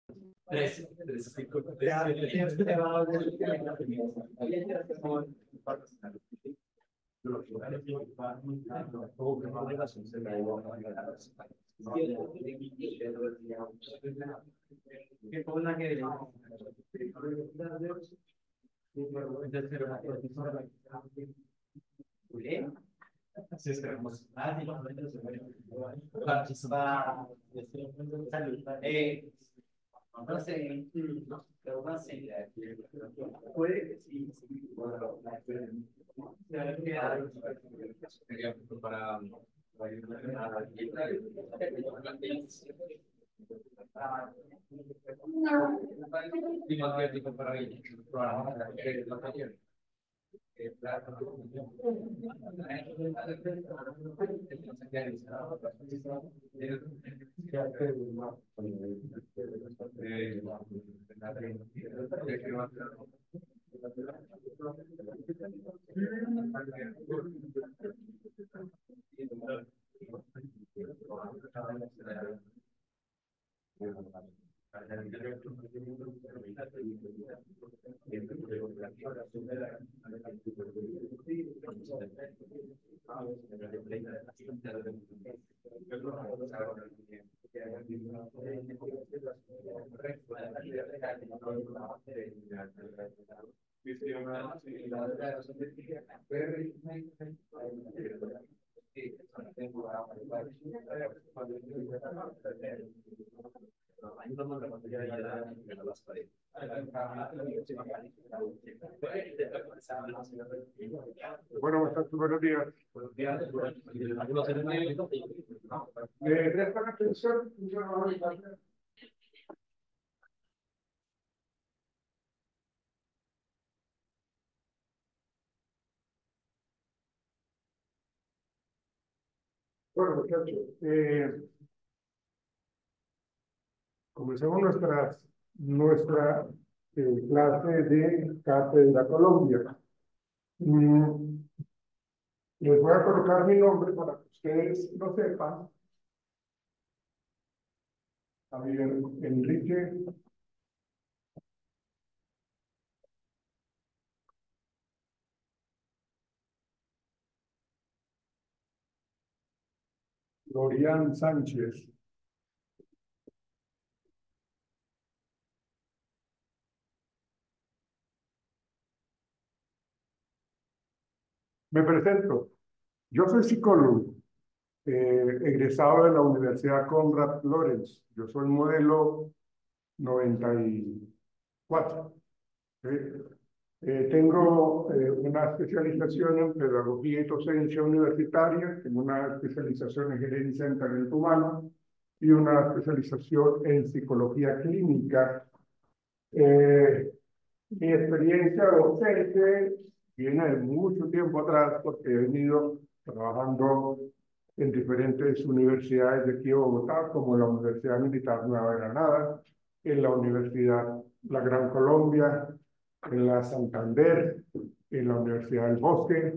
Tres. Sí, esperamos. No sé, pero no sé. Puede que sí. Para Bueno, muchachos, buenos días. ¿Me prestan atención? Bueno, muchachos, comencemos nuestra clase de Cátedra Colombia. Les voy a colocar mi nombre para que ustedes lo sepan. Javier Enrique Florian Sánchez. Me presento. Yo soy psicólogo, egresado de la Universidad Konrad Lorenz. Yo soy modelo 94. Tengo una especialización en pedagogía y docencia universitaria, tengo una especialización en gerencia en talento humano y una especialización en psicología clínica. Mi experiencia docente viene de mucho tiempo atrás porque he venido trabajando en diferentes universidades de aquí de Bogotá, como la Universidad Militar Nueva Granada, en la Universidad La Gran Colombia, en la Santander, en la Universidad del Bosque,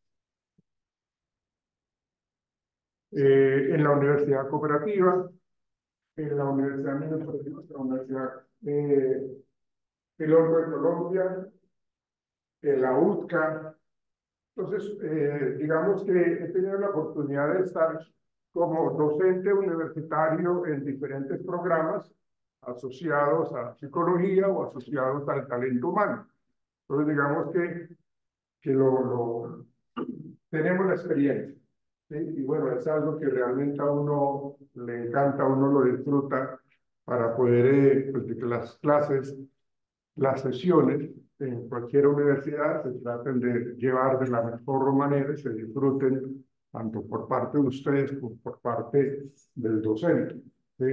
en la Universidad Cooperativa, en la Universidad Mineros, la Universidad Piloto de Colombia, en la UTCA. Entonces, digamos que he tenido la oportunidad de estar como docente universitario en diferentes programas asociados a psicología o asociados al talento humano. Entonces, digamos que tenemos la experiencia, ¿sí? Y bueno, es algo que realmente a uno le encanta, a uno lo disfruta para poder, pues, que las clases, las sesiones en cualquier universidad se traten de llevar de la mejor manera y se disfruten tanto por parte de ustedes como por parte del docente, ¿sí?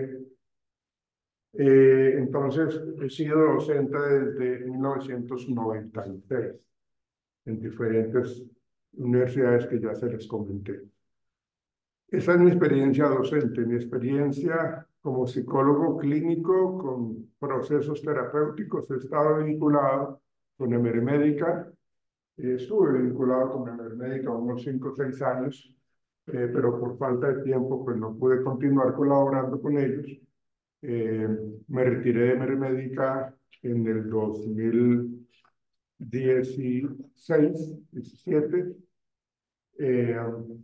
Entonces, he sido docente desde 1996 en diferentes universidades que ya se les comenté. Esa es mi experiencia docente, mi experiencia como psicólogo clínico con procesos terapéuticos. He estado vinculado con Emermédica, estuve vinculado con Emermédica unos 5 o 6 años, pero por falta de tiempo pues no pude continuar colaborando con ellos. Me retiré de Mermédica en el 2016, 17. Eh,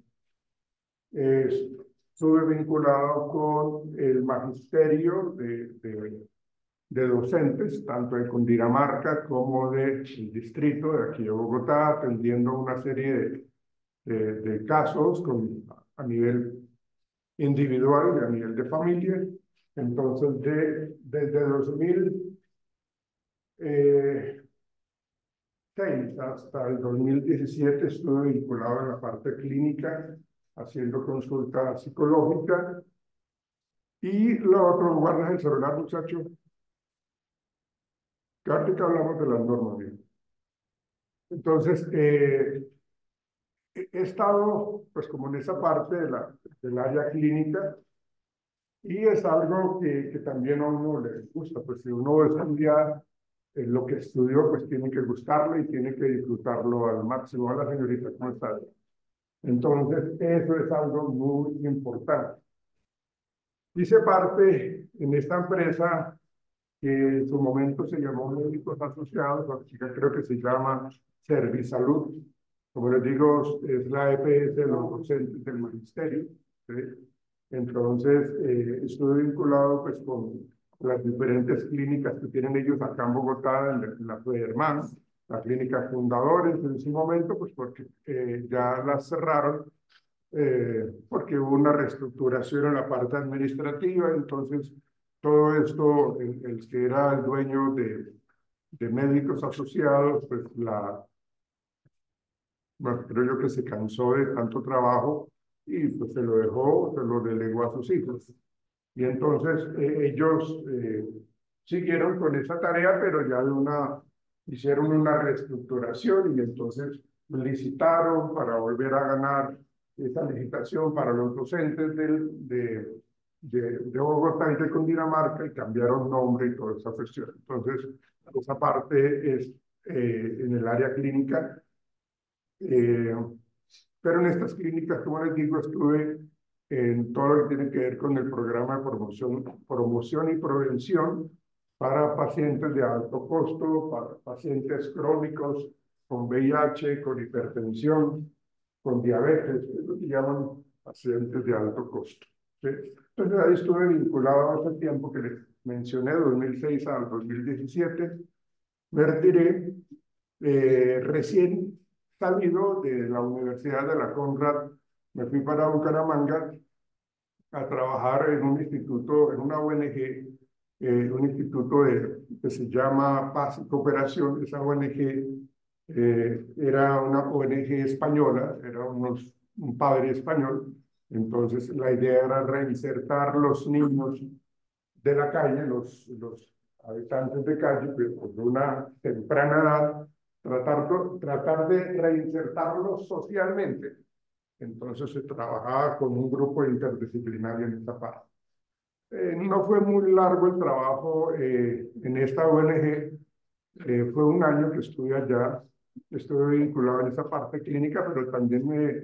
Estuve vinculado con el magisterio de docentes, tanto de Cundinamarca como del distrito de aquí de Bogotá, atendiendo una serie de casos a nivel individual y a nivel de familia. Entonces, desde 2006 hasta el 2017 estuve vinculado en la parte clínica, haciendo consulta psicológica. Y lo otro, guardas el celular, muchacho. Que ahorita hablamos de las normas, bien. Entonces, he estado, pues, como en esa parte del área clínica, y es algo que también a uno le gusta, pues si uno estudia lo que estudió, pues tiene que gustarle y tiene que disfrutarlo al máximo. A la señorita, ¿cómo está? Entonces, eso es algo muy importante. Hice parte en esta empresa que en su momento se llamó Médicos Asociados, ahora creo que se llama Servisalud. Como les digo, es la EPS de los docentes del magisterio, ¿sí? Entonces, estuve vinculado pues con las diferentes clínicas que tienen ellos acá en Bogotá, en la Federman, la clínica Fundadores en su momento, pues porque ya las cerraron, porque hubo una reestructuración en la parte administrativa. Entonces todo esto, el que era el dueño de Médicos Asociados, pues bueno, creo yo que se cansó de tanto trabajo y pues se lo dejó, se lo delegó a sus hijos. Y entonces ellos siguieron con esa tarea, pero ya hicieron una reestructuración y entonces licitaron para volver a ganar esa licitación para los docentes de Bogotá y de Cundinamarca, y cambiaron nombre y toda esa cuestión. Entonces, esa parte es en el área clínica. Eh, pero en estas clínicas, como les digo, estuve en todo lo que tiene que ver con el programa de promoción y prevención para pacientes de alto costo, para pacientes crónicos con VIH, con hipertensión, con diabetes, que es lo que llaman pacientes de alto costo, ¿sí? Entonces ahí estuve vinculado hace tiempo que les mencioné, 2006 al 2017. Me retiré recién salido de la Universidad de la Conrad. Me fui para Bucaramanga a trabajar en un instituto, en una ONG, un instituto que se llama Paz y Cooperación. Esa ONG era una ONG española, era un padre español. Entonces la idea era reinsertar los niños de la calle, los habitantes de calle, pues, de una temprana edad, tratar de reinsertarlos socialmente. Entonces se trabajaba con un grupo interdisciplinario en esta parte. No fue muy largo el trabajo en esta ONG. Fue un año que estuve allá. Estuve vinculado en esa parte clínica, pero también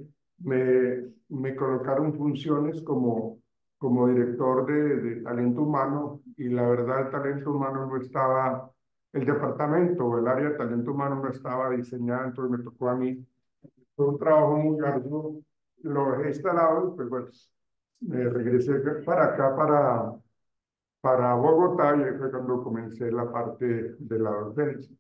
me colocaron funciones como director de talento humano, y la verdad el talento humano no estaba, el departamento o el área de talento humano no estaba diseñada, entonces me tocó a mí. Fue un trabajo muy arduo, lo dejé instalado y pues bueno, me regresé para acá, para Bogotá, y ahí fue cuando comencé la parte de la docencia.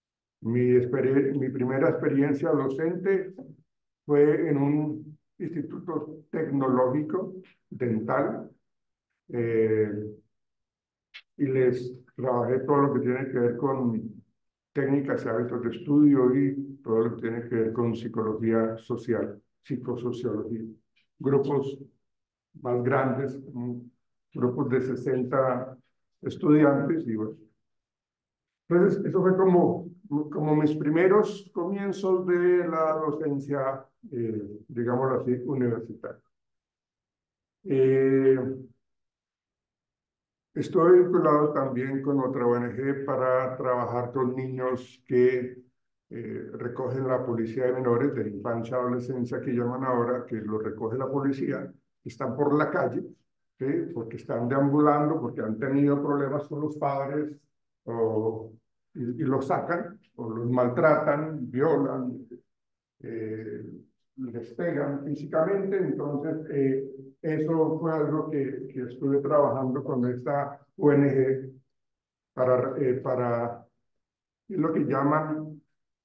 Mi primera experiencia docente fue en un instituto tecnológico dental, eh, y les trabajé todo lo que tiene que ver con técnicas y hábitos de estudio y todo lo que tiene que ver con psicología social, psicosociología. Grupos más grandes, grupos de 60 estudiantes, y bueno. Entonces, eso fue como mis primeros comienzos de la docencia, digámoslo así, universitaria. Eh, Estoy vinculado también con otra ONG para trabajar con niños que recogen la policía de menores, de infancia, adolescencia, que llaman ahora, que los recoge la policía, están por la calle. ¿sí? Porque están deambulando, porque han tenido problemas con los padres, y los sacan, o los maltratan, violan, eh, les pegan físicamente. Entonces, eso fue algo que estuve trabajando con esta ONG para lo que llaman,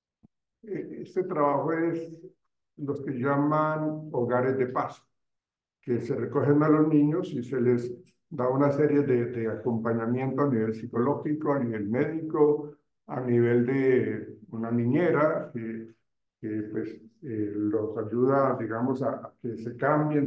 este trabajo es los que llaman hogares de paz, que se recogen a los niños y se les da una serie de acompañamiento a nivel psicológico, a nivel médico, a nivel de una niñera que pues, los ayuda, digamos, a que se cambien,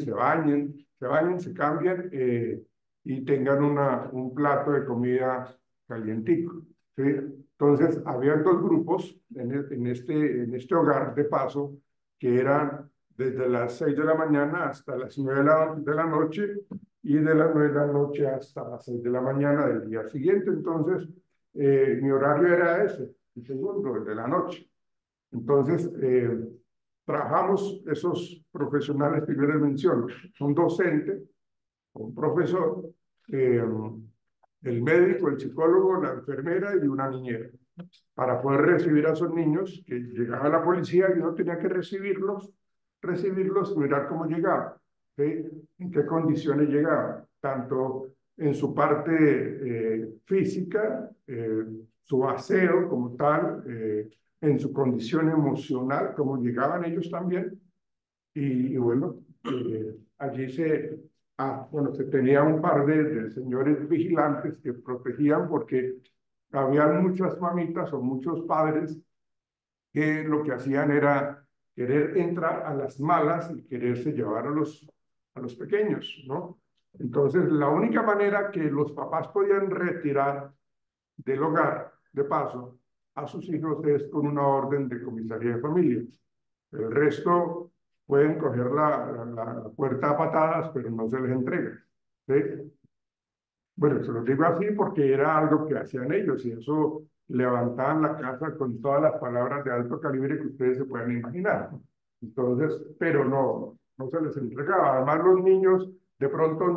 se cambien, y tengan un plato de comida calientico, ¿sí? Entonces, había dos grupos en este hogar de paso que eran desde las 6 de la mañana hasta las 9 de la noche, y de las 9 de la noche hasta las 6 de la mañana del día siguiente. Entonces, mi horario era ese, el segundo, el de la noche. Entonces, trabajamos esos profesionales que yo les menciono, un docente, un profesor, eh, el médico, el psicólogo, la enfermera y una niñera, para poder recibir a esos niños que llegaba la policía y uno tenía que recibirlos, mirar cómo llegaban, ¿sí? En qué condiciones llegaban, tanto en su parte física, su aseo como tal, en su condición emocional, cómo llegaban ellos también. Y bueno, allí bueno, se tenía un par de señores vigilantes que protegían, porque había muchas mamitas o muchos padres que lo que hacían era querer entrar a las malas y quererse llevar a los pequeños, ¿no? Entonces, la única manera que los papás podían retirar del hogar, de paso, a sus hijos es con una orden de comisaría de familia. El resto pueden coger la puerta a patadas, pero no se les entrega, ¿sí? Bueno, se los digo así porque era algo que hacían ellos, y eso levantaban la casa con todas las palabras de alto calibre que ustedes se puedan imaginar. Entonces, pero no se les entregaba. Además, los niños de pronto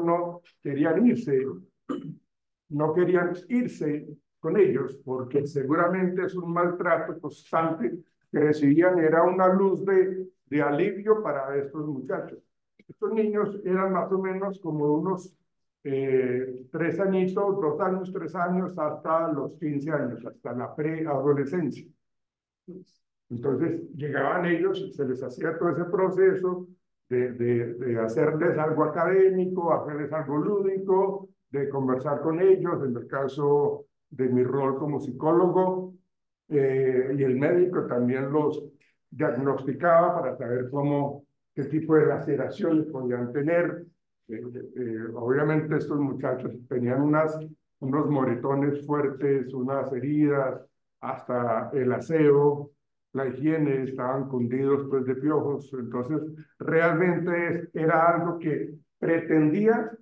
no querían irse con ellos, porque seguramente es un maltrato constante que recibían, era una luz de alivio para estos muchachos. Estos niños eran más o menos como unos 3 añitos, 2 años, 3 años, hasta los 15 años, hasta la preadolescencia. Entonces llegaban ellos y se les hacía todo ese proceso de hacerles algo académico, hacerles algo lúdico, de conversar con ellos, en el caso de mi rol como psicólogo, y el médico también los diagnosticaba para saber qué tipo de laceraciones podían tener. Obviamente estos muchachos tenían unos moretones fuertes, unas heridas, hasta el aseo, la higiene, estaban cundidos pues de piojos. Entonces realmente era algo que pretendía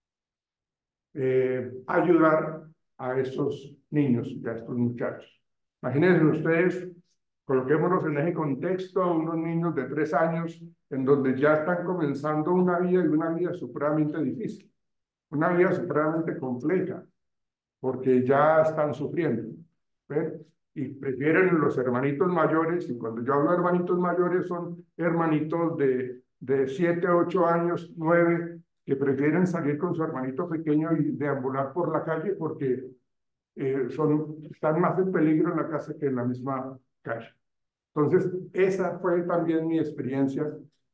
ayudar a estos niños y a estos muchachos. Imagínense ustedes, coloquémonos en ese contexto, unos niños de 3 años en donde ya están comenzando una vida, y una vida supremamente difícil, una vida supremamente compleja, porque ya están sufriendo, ¿ven? Y prefieren los hermanitos mayores, y cuando yo hablo de hermanitos mayores son hermanitos de 7, 8 años, 9, que prefieren salir con su hermanito pequeño y deambular por la calle, porque están más en peligro en la casa que en la misma calle. Entonces, esa fue también mi experiencia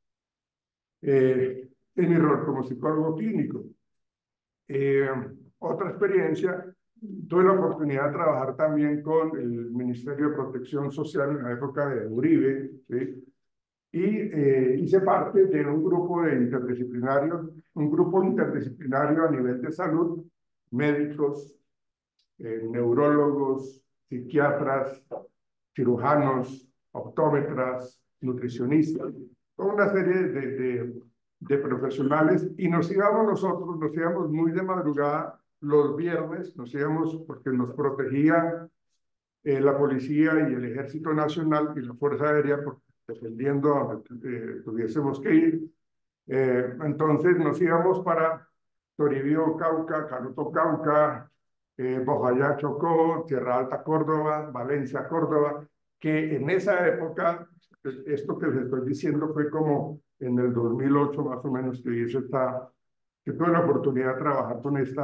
en mi rol como psicólogo clínico. Eh, Otra experiencia, tuve la oportunidad de trabajar también con el Ministerio de Protección Social en la época de Uribe, ¿sí? Y hice parte de un grupo interdisciplinario a nivel de salud, médicos, neurólogos, psiquiatras, cirujanos, optómetras, nutricionistas, toda una serie de profesionales, y nos íbamos muy de madrugada los viernes, nos íbamos porque nos protegía la policía y el Ejército Nacional y la Fuerza Aérea, dependiendo a donde tuviésemos que ir. Entonces nos íbamos para Toribío, Cauca, Canuto, Cauca, Bojayá, Chocó, Tierra Alta, Córdoba, Valencia, Córdoba, que en esa época, esto que les estoy diciendo fue como en el 2008 más o menos que hice que tuve la oportunidad de trabajar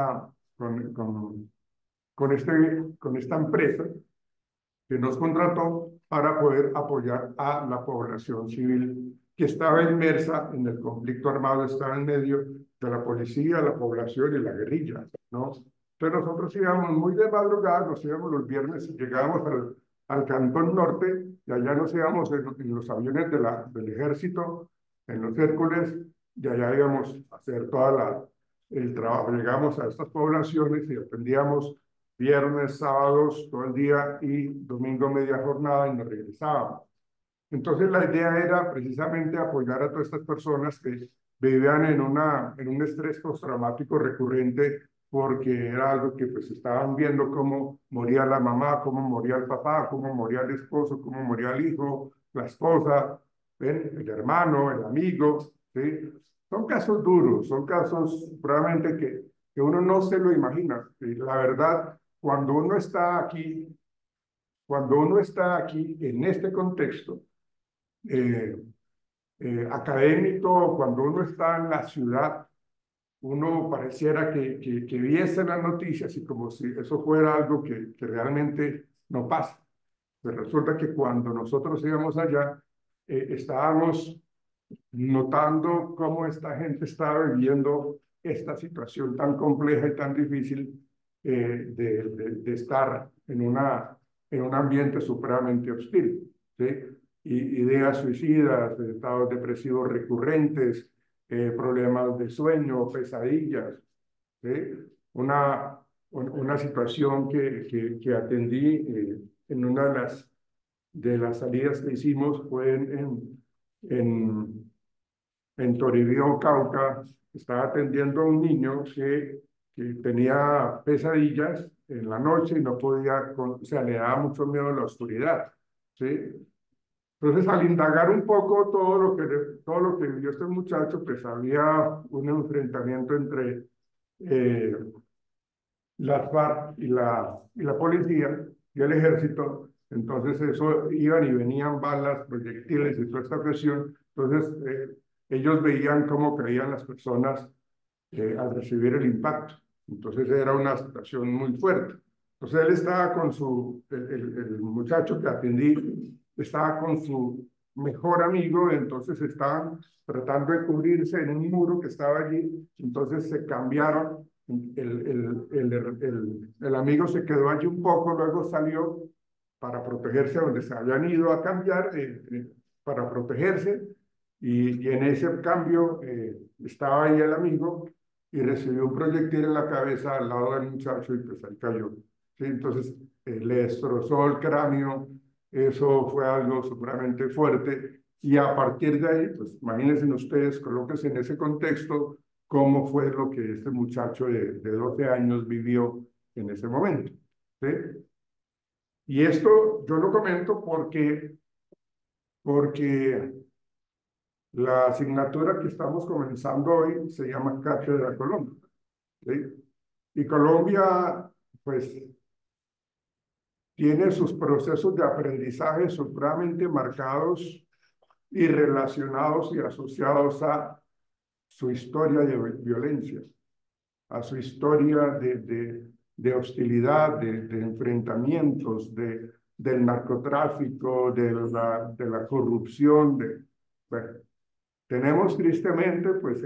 con esta empresa que nos contrató para poder apoyar a la población civil que estaba inmersa en el conflicto armado, estaba en medio de la policía, la población y la guerrilla, ¿no? Entonces nosotros íbamos muy de madrugada, nos íbamos los viernes, llegábamos al Cantón Norte y allá nos íbamos en los aviones del ejército, en los Hércules, y allá íbamos a hacer el trabajo. Llegamos a estas poblaciones y atendíamos viernes, sábados, todo el día y domingo media jornada y nos regresábamos. Entonces la idea era precisamente apoyar a todas estas personas que vivían en un estrés postraumático recurrente porque era algo que pues estaban viendo cómo moría la mamá, cómo moría el papá, cómo moría el esposo, cómo moría el hijo, la esposa, ¿ven? El hermano, el amigo, ¿sí? Son casos duros, son casos probablemente que uno no se lo imagina. ¿Sí? La verdad, cuando uno está aquí en este contexto, eh, académico, cuando uno está en la ciudad, uno pareciera que viese las noticias y como si eso fuera algo que realmente no pasa. Pues resulta que cuando nosotros íbamos allá, estábamos notando cómo esta gente estaba viviendo esta situación tan compleja y tan difícil de estar en un ambiente supremamente hostil, ¿sí? Ideas suicidas, estados depresivos recurrentes, problemas de sueño, pesadillas, ¿sí? Una, una situación que atendí en una de las salidas que hicimos fue en, en Toribío, Cauca. Estaba atendiendo a un niño que tenía pesadillas en la noche y no podía, o sea, le daba mucho miedo a la oscuridad, ¿sí? Entonces, al indagar un poco todo lo que vivió este muchacho, pues había un enfrentamiento entre eh, las FARC y la policía y el ejército. Entonces, eso iban y venían balas, proyectiles y toda esta presión. Entonces, ellos veían cómo caían las personas al recibir el impacto. Entonces, era una situación muy fuerte. Entonces, él estaba con el muchacho que atendí, estaba con su mejor amigo, entonces estaban tratando de cubrirse en un muro que estaba allí, entonces se cambiaron, el amigo se quedó allí un poco, luego salió para protegerse donde se habían ido a cambiar, para protegerse, y en ese cambio estaba ahí el amigo y recibió un proyectil en la cabeza al lado del muchacho y pues ahí cayó. ¿Sí? Entonces le destrozó el cráneo, eso fue algo seguramente fuerte y a partir de ahí, pues imagínense ustedes, colóquense en ese contexto, cómo fue lo que este muchacho de 12 años vivió en ese momento. ¿Sí? Y esto yo lo comento porque la asignatura que estamos comenzando hoy se llama Cátedra Colombia. ¿Sí? Y Colombia, pues, tiene sus procesos de aprendizaje supremamente marcados y relacionados y asociados a su historia de violencia, a su historia de hostilidad, de enfrentamientos, del narcotráfico, de la corrupción. Bueno, tenemos tristemente pues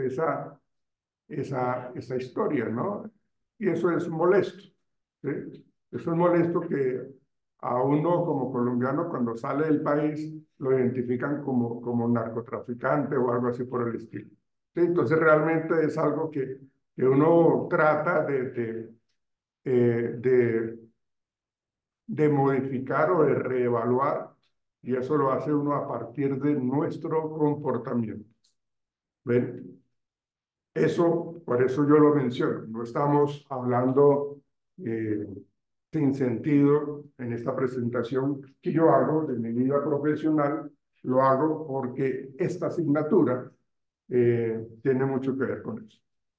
esa historia, ¿no? Y eso es molesto, ¿sí? Eso es molesto que a uno como colombiano cuando sale del país lo identifican como narcotraficante o algo así por el estilo. ¿Sí? Entonces realmente es algo que uno trata eh, de, de modificar o de reevaluar y eso lo hace uno a partir de nuestro comportamiento. ¿Ven? Eso, por eso yo lo menciono, no estamos hablando eh, sin sentido en esta presentación que yo hago de mi vida profesional, lo hago porque esta asignatura tiene mucho que ver con eso.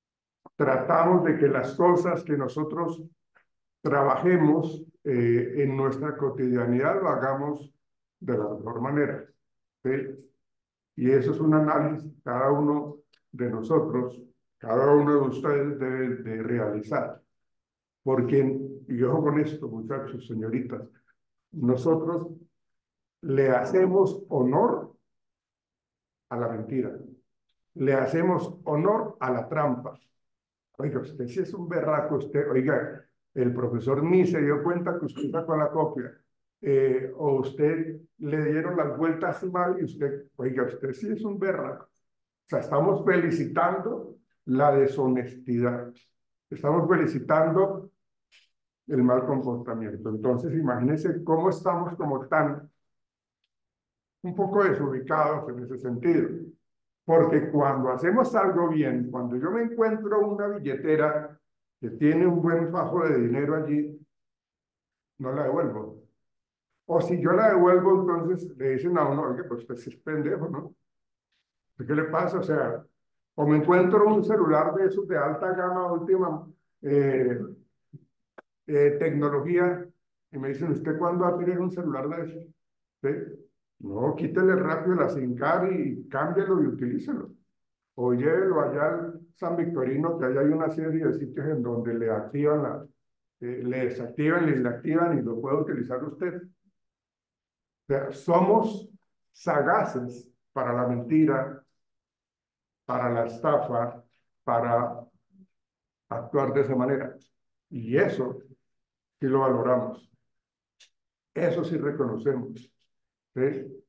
tratamos de que las cosas que nosotros trabajemos en nuestra cotidianidad lo hagamos de la mejor manera. ¿Sí? Y eso es un análisis que cada uno de nosotros, cada uno de ustedes debe de realizar. Porque, y ojo con esto, muchachos, señoritas, nosotros le hacemos honor a la mentira, le hacemos honor a la trampa. Oiga, usted sí es un berraco, usted, oiga, el profesor ni se dio cuenta que usted sacó la copia, o usted le dieron las vueltas mal y usted, oiga, usted sí es un berraco. O sea, estamos felicitando la deshonestidad, estamos felicitando el mal comportamiento. Entonces, imagínense cómo estamos como tan un poco desubicados en ese sentido. Porque cuando hacemos algo bien, cuando yo me encuentro una billetera que tiene un buen fajo de dinero allí, no la devuelvo. O si yo la devuelvo, entonces le dicen a uno, oye, pues usted sí es pendejo, ¿no? ¿Qué le pasa? O sea, o me encuentro un celular de esos de alta gama, última eh, tecnología, y me dicen, ¿usted cuándo va a tener un celular de esos? ¿Sí? No, quítele rápido la SIM card y cámbielo y utilícelo. O llévelo allá al San Victorino, que allá hay una serie de sitios en donde le activan le desactivan, le activan y lo puede utilizar usted. O sea, somos sagaces para la mentira, para la estafa, para actuar de esa manera. Y eso sí lo valoramos. Eso sí reconocemos. ¿Sí?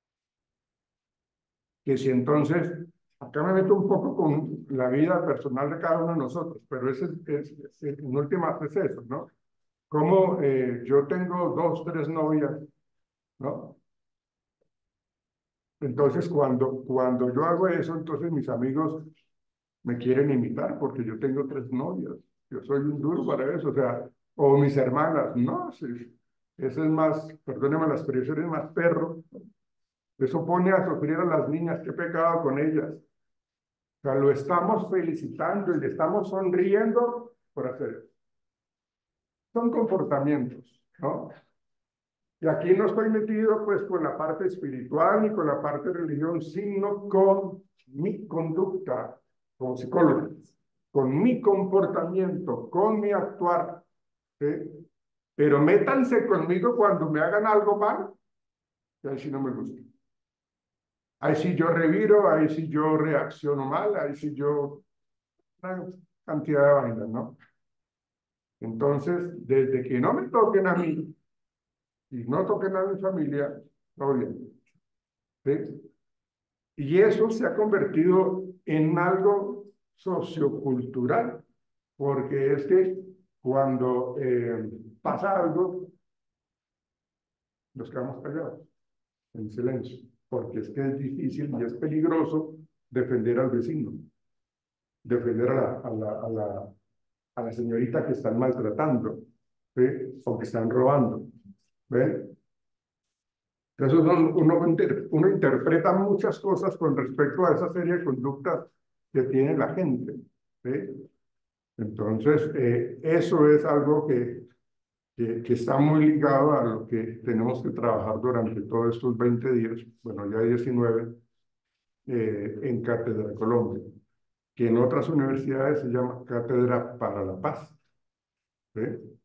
Que si entonces, acá me meto un poco con la vida personal de cada uno de nosotros, pero ese en últimas es eso, ¿no? Como yo tengo dos, tres novias, ¿no? Entonces, cuando yo hago eso, entonces mis amigos me quieren imitar porque yo tengo tres novias. Yo soy un duro para eso, o sea, o mis hermanas, no, sí, eso es más, perdóneme la expresión, es más perro. Eso pone a sufrir a las niñas, qué pecado con ellas. O sea, lo estamos felicitando y le estamos sonriendo por hacer eso. Son comportamientos, ¿no? Y aquí no estoy metido pues con la parte espiritual ni con la parte de religión, sino con mi conducta como psicólogo, con mi comportamiento, con mi actuar. ¿Sí? Pero métanse conmigo cuando me hagan algo mal, y ahí sí no me gusta. Ahí sí yo reviro, ahí sí yo reacciono mal, ahí sí yo... Una cantidad de vainas, ¿no? Entonces, desde que no me toquen a mí y no toquen a mi familia, todo bien. ¿Sí? Y eso se ha convertido en algo sociocultural, porque es que cuando pasa algo, nos quedamos callados, en silencio, porque es que es difícil y es peligroso defender al vecino, defender a la señorita que están maltratando, ¿sí? O que están robando. ¿Ven? Entonces uno interpreta muchas cosas con respecto a esa serie de conductas que tiene la gente. ¿Sí? Entonces, eso es algo que está muy ligado a lo que tenemos que trabajar durante todos estos 20 días, bueno, ya 19, en Cátedra Colombia, que en otras universidades se llama Cátedra para la Paz. ¿Sí?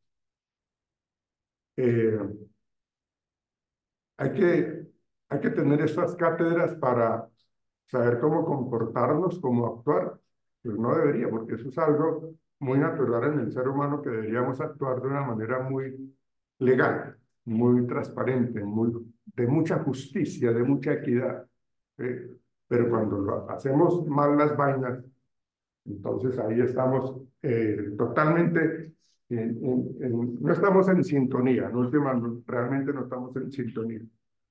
Eh, hay que, hay que tener estas cátedras para saber cómo comportarnos, cómo actuar. Pues no debería, porque eso es algo muy natural en el ser humano que deberíamos actuar de una manera muy legal, muy transparente, de mucha justicia, de mucha equidad. ¿Sí? Pero cuando hacemos mal las vainas, entonces ahí estamos totalmente, no estamos en sintonía, en última, realmente no estamos en sintonía.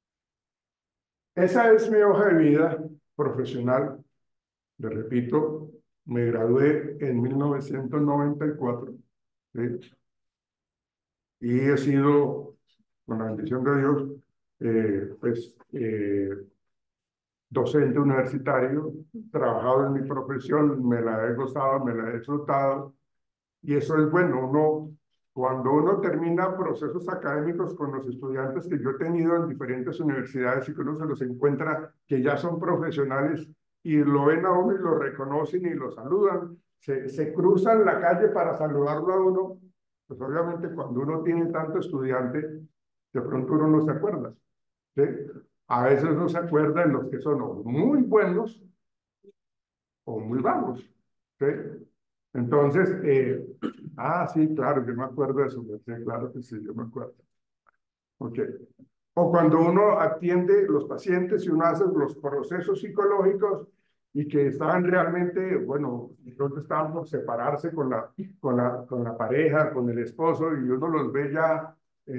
Esa es mi hoja de vida profesional. Le repito, me gradué en 1994, ¿sí? Y he sido, con la bendición de Dios, pues docente universitario, trabajado en mi profesión, me la he gozado, me la he disfrutado, y eso es bueno. Cuando uno termina procesos académicos con los estudiantes que yo he tenido en diferentes universidades y que uno se los encuentra que ya son profesionales y lo ven a uno y lo reconocen y lo saludan, se cruzan la calle para saludarlo a uno, pues obviamente cuando uno tiene tanto estudiante, de pronto uno no se acuerda, ¿sí? A veces no se acuerda de los que son o muy buenos o muy vagos, ¿sí? Entonces, sí, claro, yo me acuerdo de eso, sí, claro que sí, yo me acuerdo. Ok. O cuando uno atiende los pacientes y uno hace los procesos psicológicos y que estaban realmente, bueno, donde estaban por separarse con la pareja, con el esposo, y uno los ve ya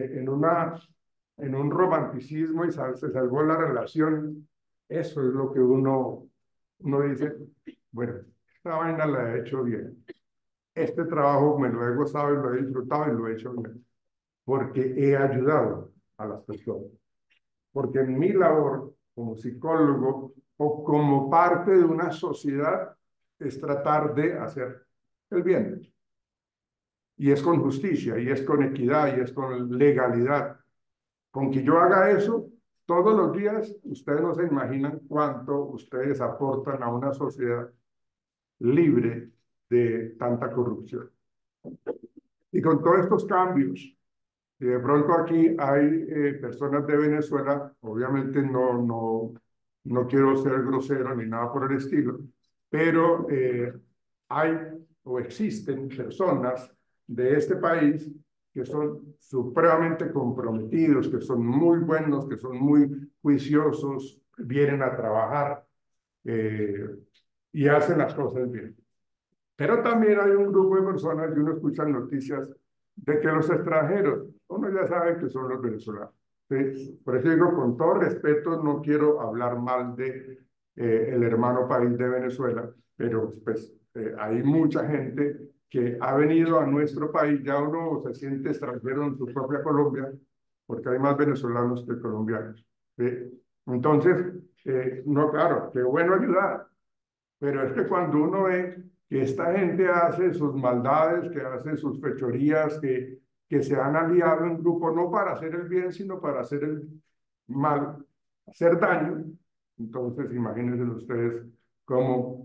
en un romanticismo y se salvó la relación. Eso es lo que uno dice, bueno, esta vaina la he hecho bien. Este trabajo me lo he gozado y lo he disfrutado y lo he hecho bien, porque he ayudado a las personas. Porque mi labor como psicólogo o como parte de una sociedad es tratar de hacer el bien. Y es con justicia, y es con equidad, y es con legalidad. Con que yo haga eso todos los días, ustedes no se imaginan cuánto ustedes aportan a una sociedad libre de tanta corrupción. Y con todos estos cambios, y de pronto aquí hay personas de Venezuela, obviamente no quiero ser grosero ni nada por el estilo, pero hay o existen personas de este país que son supremamente comprometidos, que son muy buenos, que son muy juiciosos, vienen a trabajar eh, y hacen las cosas bien. Pero también hay un grupo de personas, y uno escucha noticias de que los extranjeros, uno ya sabe que son los venezolanos. ¿Sí? Por eso digo, con todo respeto, no quiero hablar mal de el hermano país de Venezuela, pero pues hay mucha gente que ha venido a nuestro país, ya uno se siente extranjero en su propia Colombia, porque hay más venezolanos que colombianos. ¿Sí? Entonces, no, claro, qué bueno ayudar, pero es que cuando uno ve que esta gente hace sus maldades, que hace sus fechorías, que se han aliado en grupo no para hacer el bien, sino para hacer el mal, hacer daño, entonces imagínense ustedes cómo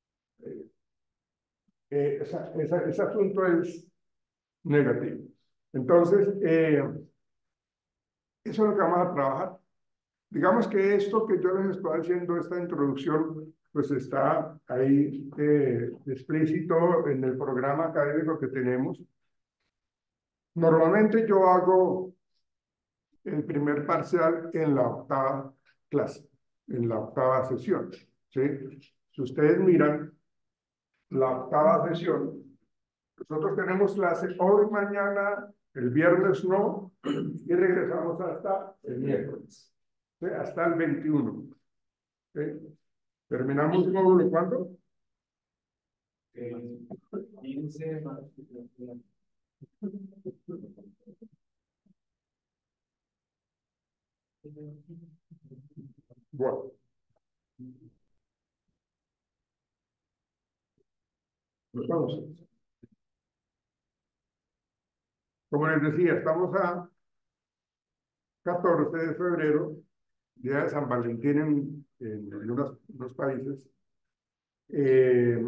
ese asunto es negativo. Entonces, eso es lo que vamos a trabajar. Digamos que esto que yo les estoy haciendo, esta introducción, pues está ahí explícito en el programa académico que tenemos. Normalmente yo hago el primer parcial en la octava clase, en la octava sesión, ¿sí? Si ustedes miran la octava sesión, nosotros tenemos clase hoy, mañana, el viernes no, y regresamos hasta el miércoles, ¿sí? Hasta el 21. ¿Sí? ¿Terminamos el módulo cuándo? 15 más. Bueno, entonces, como les decía, estamos a 14 de febrero, día de San Valentín en unos países, eh,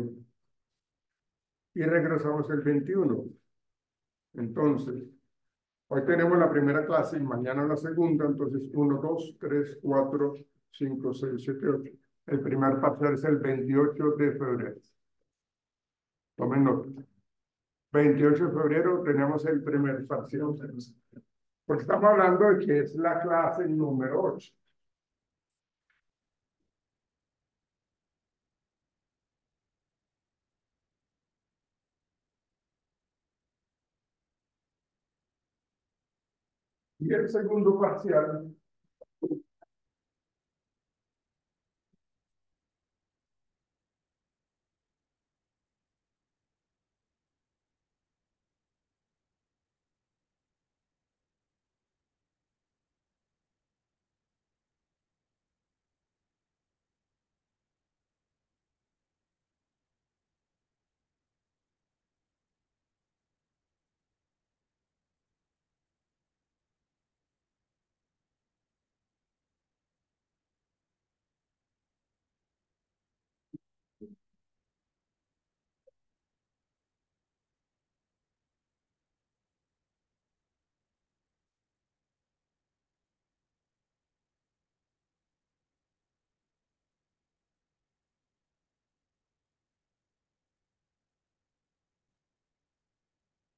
y regresamos el 21. Entonces, hoy tenemos la primera clase y mañana la segunda, entonces 1, 2, 3, 4, 5, 6, 7, 8. El primer parcial es el 28 de febrero. Tomen nota. 28 de febrero tenemos el primer parcial. Porque estamos hablando de que es la clase número 8. Y el segundo parcial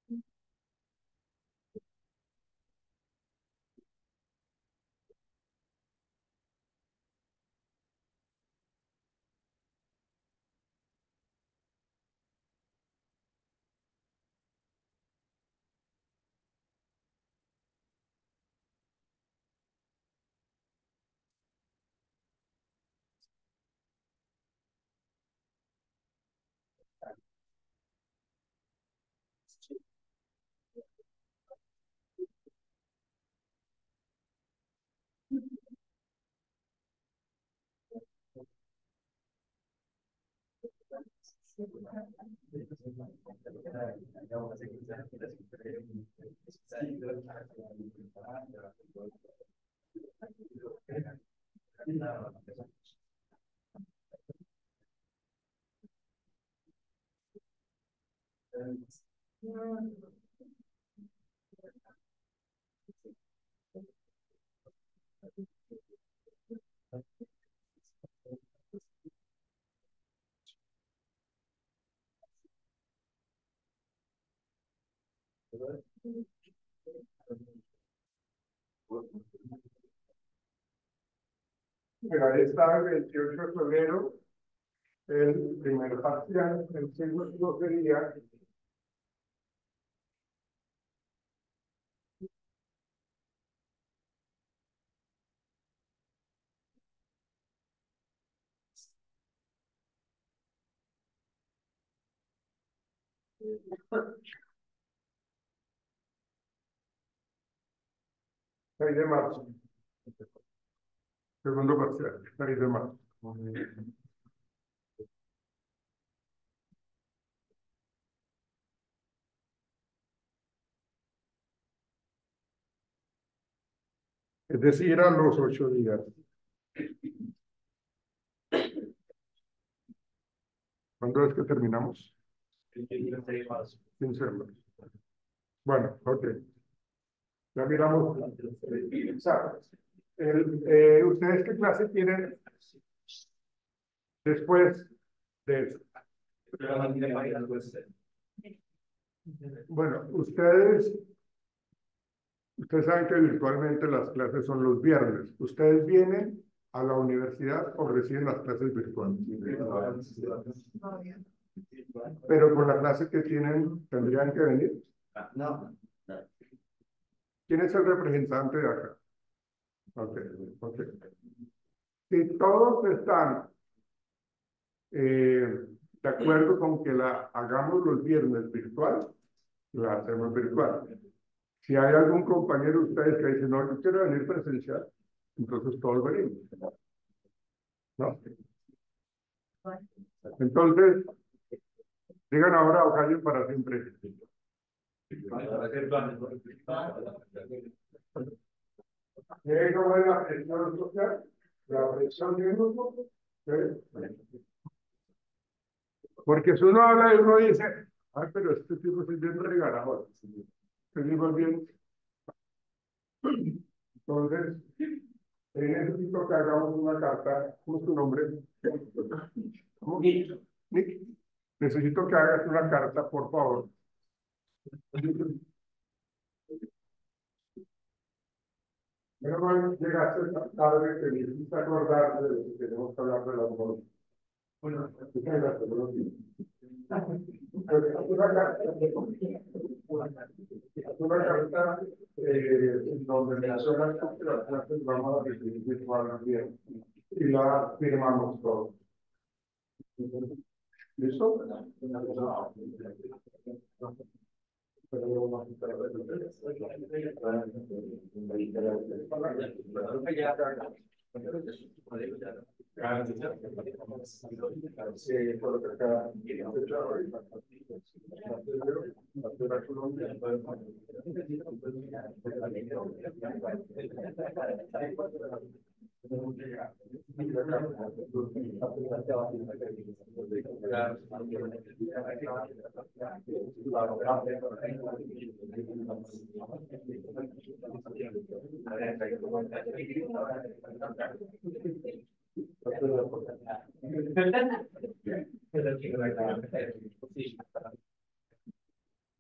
Pero ahí está el 28 de febrero, el primer parcial, el segundo sería el 6 de marzo, segundo parcial, 6 de marzo. Es decir, a los 8 días. ¿Cuándo es que terminamos? 15 de marzo. Bueno, ok. Ya miramos. ¿Ustedes qué clase tienen después de eso? Bueno, ustedes saben que virtualmente las clases son los viernes. ¿Ustedes vienen a la universidad o reciben las clases virtuales? Pero con la clase que tienen, ¿tendrían que venir? No. ¿Quién es el representante de acá? Ok, ok. Si todos están de acuerdo con que la hagamos los viernes virtual, la hacemos virtual. Si hay algún compañero de ustedes que dice, no, yo quiero venir presencial, entonces todos venimos. ¿No? Entonces, digan ahora o callen para siempre. ¿Cómo es la presión social? La presión de un grupo. Porque si uno habla y uno dice, ay, pero este tipo es bien regalado. Este tipo es bien. Entonces, necesito que hagamos una carta. ¿Cómo es tu nombre? ¿Cómo? Nick. Nick. Necesito que hagas una carta, por favor. Menos mal llegaste tarde, que necesitas acordarte de que tenemos que hablar de las bolas. Bueno, muchas gracias. Buenos días. Una carta en donde mencionas que las clases vamos a recibir virtualmente y la firmamos todos. ¿Listo?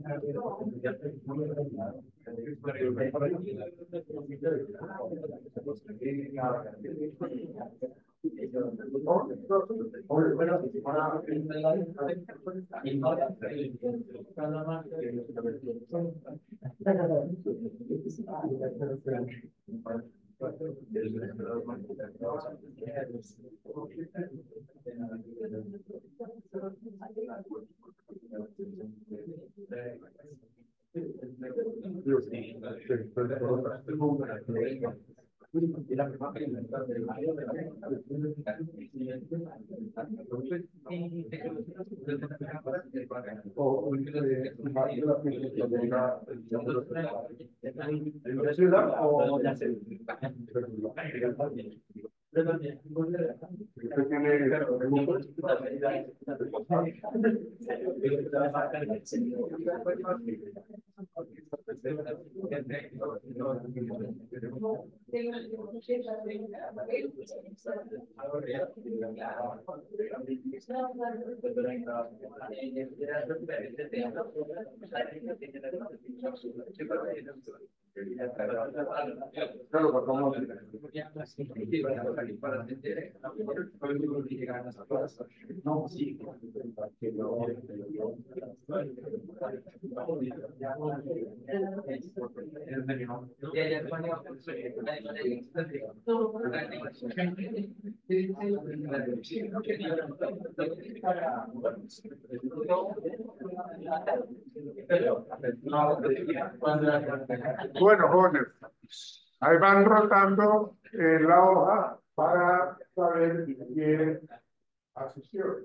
Bueno, jóvenes, ahí van rotando la hoja para saber quién asistió.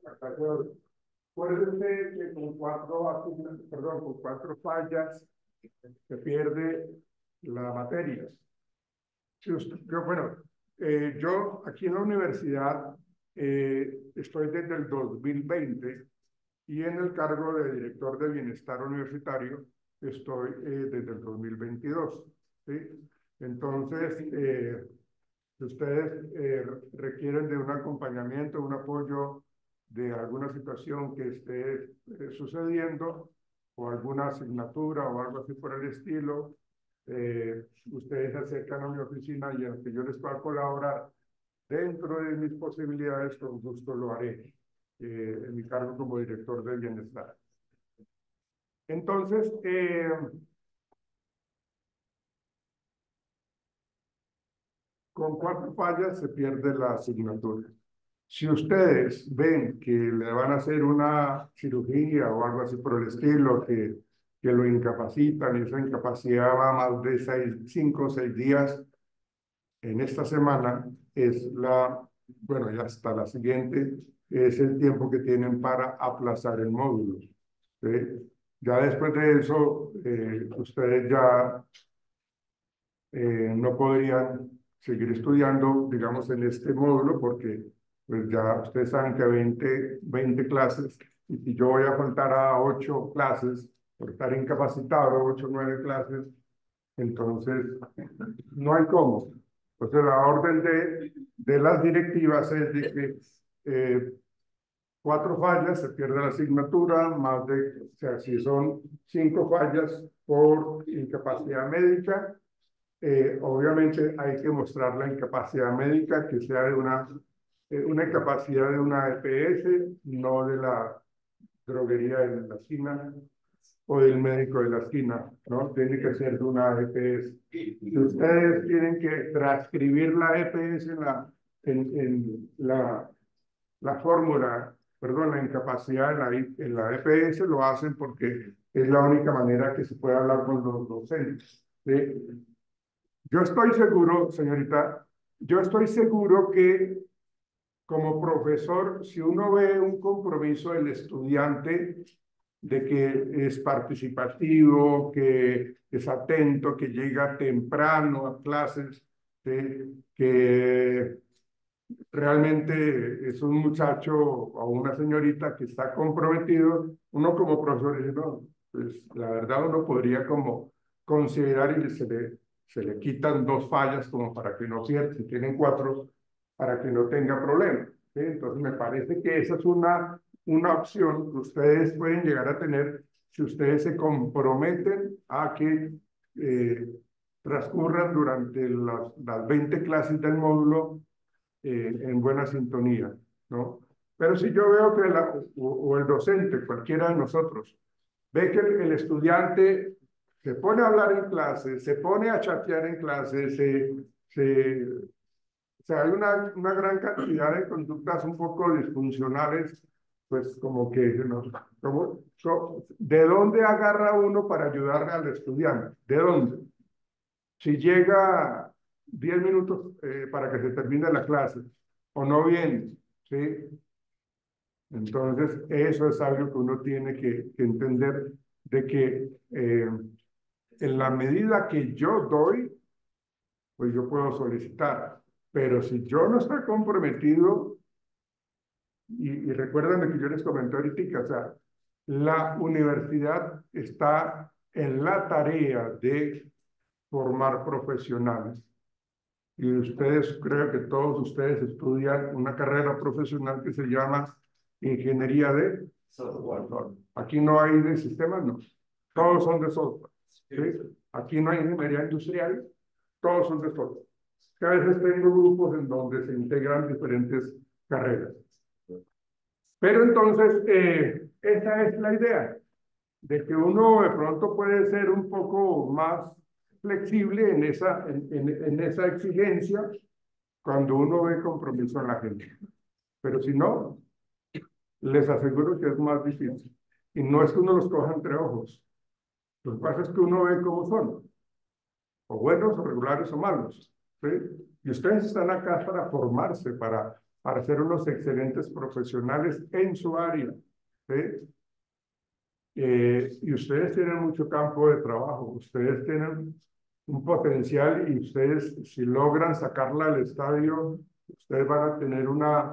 Acuérdense que con cuatro fallas se pierde la materia. Yo aquí en la universidad estoy desde el 2020 y en el cargo de director de bienestar universitario estoy desde el 2022. ¿Sí? Entonces, si ustedes requieren de un acompañamiento, un apoyo de alguna situación que esté sucediendo o alguna asignatura o algo así por el estilo, ustedes se acercan a mi oficina y en lo que yo les pueda colaborar dentro de mis posibilidades, con gusto lo haré en mi cargo como director de bienestar. Entonces, con 4 fallas se pierde la asignatura. Si ustedes ven que le van a hacer una cirugía o algo así por el estilo, que lo incapacitan y esa incapacidad va más de 5 o 6 días, en esta semana y hasta la siguiente, es el tiempo que tienen para aplazar el módulo. ¿Sí? Ya después de eso, ustedes ya no podrían seguir estudiando, digamos, en este módulo, porque pues ya ustedes saben que 20 clases, y si yo voy a faltar a 8 clases, por estar incapacitado, 8 o 9 clases, entonces no hay cómo. Entonces la orden de las directivas es de que 4 fallas, se pierde la asignatura, o sea, si son 5 fallas por incapacidad médica, obviamente hay que mostrar la incapacidad médica, que sea de una incapacidad de una EPS, no de la droguería de la esquina o del médico de la esquina, ¿no? Tiene que ser de una EPS. Si ustedes tienen que transcribir la EPS en la fórmula, perdón, la incapacidad en la EPS, lo hacen porque es la única manera que se puede hablar con los docentes. ¿Sí? Yo estoy seguro, señorita, yo estoy seguro que como profesor, si uno ve un compromiso del estudiante de que es participativo, que es atento, que llega temprano a clases, que realmente es un muchacho o una señorita que está comprometido, uno como profesor dice, no, pues la verdad uno podría como considerar y se le quitan 2 fallas como para que no pierda, si tienen 4, para que no tenga problemas. ¿Sí? Entonces me parece que esa es una opción que ustedes pueden llegar a tener si ustedes se comprometen a que transcurran durante las 20 clases del módulo en buena sintonía, ¿no? Pero si yo veo que o el docente, cualquiera de nosotros, ve que el estudiante se pone a hablar en clase, se pone a chatear en clase, o sea, hay una gran cantidad de conductas un poco disfuncionales, pues como que, ¿no? ¿De dónde agarra uno para ayudarle al estudiante? ¿De dónde? Si llega 10 minutos para que se termine la clase o no viene, ¿sí? Entonces, eso es algo que uno tiene que entender de que en la medida que yo doy, pues yo puedo solicitar. Pero si yo no estoy comprometido, y recuerden que yo les comenté ahorita, o sea, la universidad está en la tarea de formar profesionales. Y ustedes, creo que todos ustedes estudian una carrera profesional que se llama Ingeniería de Software. Aquí no hay de sistemas, no. Todos son de software. ¿Sí? Aquí no hay ingeniería industrial, todos son de software. Que a veces tengo grupos en donde se integran diferentes carreras. Pero entonces, esa es la idea, de que uno de pronto puede ser un poco más flexible en esa exigencia cuando uno ve compromiso en la gente. Pero si no, les aseguro que es más difícil. Y no es que uno los coja entre ojos. Lo que pasa es que uno ve cómo son, o buenos, o regulares, o malos. ¿Sí? Y ustedes están acá para formarse, para ser unos excelentes profesionales en su área. ¿Sí? Y ustedes tienen mucho campo de trabajo, ustedes tienen un potencial y ustedes, si logran sacarla al estadio, ustedes van a tener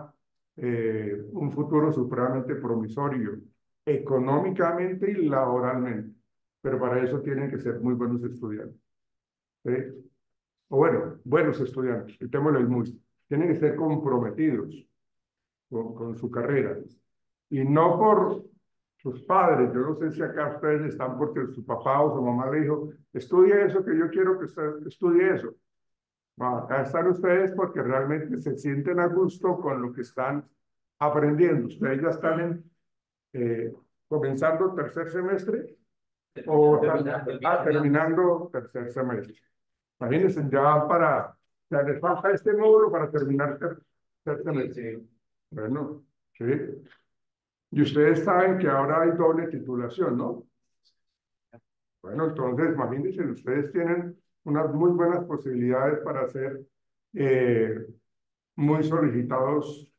un futuro supremamente promisorio, económicamente y laboralmente. Pero para eso tienen que ser muy buenos estudiantes. ¿Sí? O bueno, buenos estudiantes, quitémosle el muy. Tienen que ser comprometidos con su carrera. Y no por sus padres. Yo no sé si acá ustedes están porque su papá o su mamá le dijo, estudie eso que yo quiero que usted estudie eso. No, acá están ustedes porque realmente se sienten a gusto con lo que están aprendiendo. Ustedes ya están comenzando tercer semestre o terminando tercer semestre. Imagínense, ya van o sea, les falta este módulo para terminar tercer semestre. Bueno, sí. Y ustedes saben que ahora hay doble titulación, ¿no? Bueno, entonces, imagínense, ustedes tienen unas muy buenas posibilidades para ser eh, muy solicitados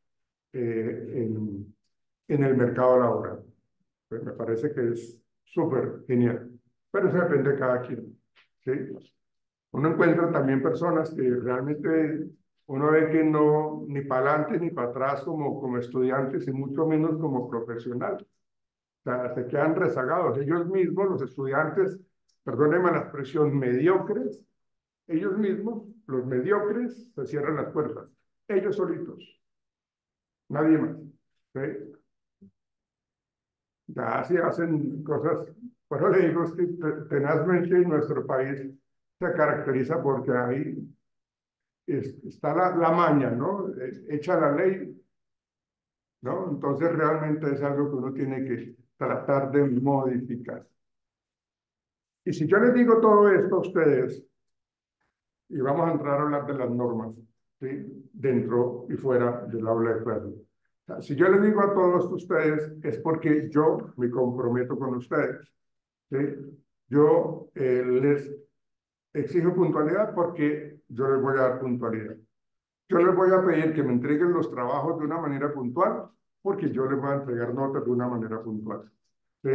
en el mercado laboral. Pues me parece que es súper genial. Pero eso depende de cada quien. ¿Sí? Uno encuentra también personas que realmente uno ve que no, ni para adelante ni para atrás como estudiantes y mucho menos como profesionales. O sea, se quedan rezagados. Ellos mismos, los estudiantes, perdónenme la expresión, mediocres, ellos mismos, los mediocres, se cierran las puertas. Ellos solitos, nadie más. ¿Sí? Ya si hacen cosas, bueno, le digo, es que tenazmente nuestro país se caracteriza porque ahí está la maña, ¿no? Echa la ley, ¿no? Entonces realmente es algo que uno tiene que tratar de modificar. Y si yo les digo todo esto a ustedes, y vamos a entrar a hablar de las normas, ¿sí? Dentro y fuera del aula de clase. O sea, si yo les digo a todos ustedes, es porque yo me comprometo con ustedes, ¿sí? Yo les exijo puntualidad porque yo les voy a dar puntualidad. Yo les voy a pedir que me entreguen los trabajos de una manera puntual porque yo les voy a entregar notas de una manera puntual, ¿sí?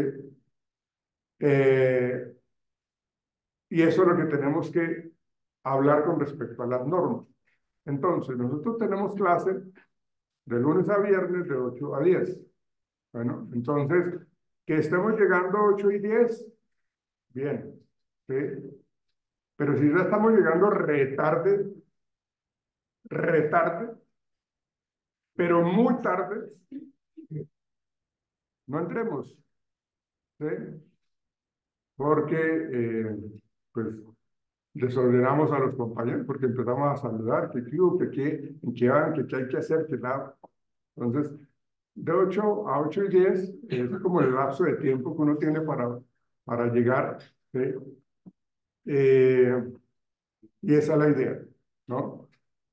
Eh, y eso es lo que tenemos que hablar con respecto a las normas. Entonces, nosotros tenemos clase de lunes a viernes de 8 a 10. Bueno, entonces, que estemos llegando a 8 y 10, bien, ¿sí? Pero si ya estamos llegando retarde, pero muy tarde, no entremos, ¿sí? porque pues desordenamos a los compañeros, porque empezamos a saludar, que qué hubo, que qué, en qué van, que qué hay que hacer, que nada. Entonces, de 8 a 8:10 es como el lapso de tiempo que uno tiene para llegar, ¿sí? Eh, y esa es la idea, ¿no?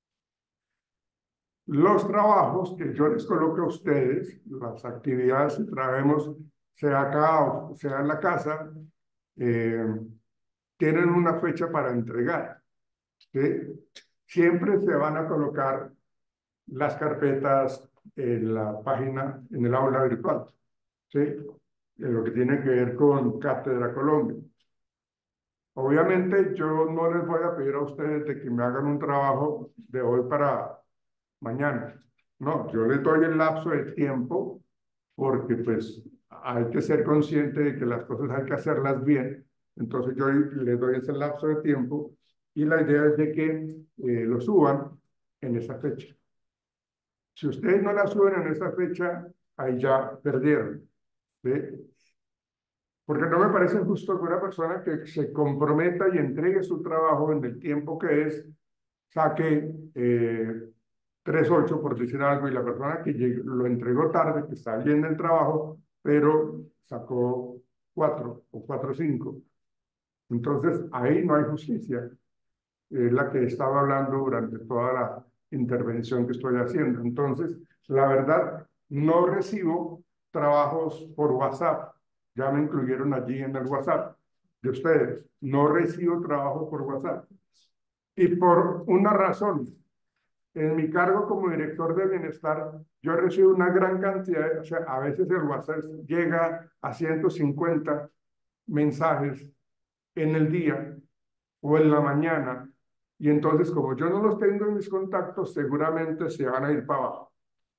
Los trabajos que yo les coloque a ustedes, las actividades que traemos, sea acá o sea en la casa, eh, tienen una fecha para entregar, ¿sí? Siempre se van a colocar las carpetas en la página, en el aula virtual, ¿sí? En lo que tiene que ver con Cátedra Colombia. Obviamente yo no les voy a pedir a ustedes de que me hagan un trabajo de hoy para mañana. No, yo les doy el lapso de tiempo porque pues hay que ser consciente de que las cosas hay que hacerlas bien. Entonces yo les doy ese lapso de tiempo y la idea es de que lo suban en esa fecha. Si ustedes no la suben en esa fecha, ahí ya perdieron, ¿sí? Porque no me parece justo que una persona que se comprometa y entregue su trabajo en el tiempo que es, saque 3.8 por decir algo, y la persona que lo entregó tarde, que está bien del trabajo, pero sacó 4 o 4.5. Entonces, ahí no hay justicia. Es la que estaba hablando durante toda la intervención que estoy haciendo. Entonces, la verdad, no recibo trabajos por WhatsApp. Ya me incluyeron allí en el WhatsApp de ustedes. No recibo trabajo por WhatsApp. Y por una razón, en mi cargo como director de bienestar, yo recibo una gran cantidad, o sea, a veces el WhatsApp llega a 150 mensajes en el día o en la mañana, y entonces como yo no los tengo en mis contactos, seguramente se van a ir para abajo.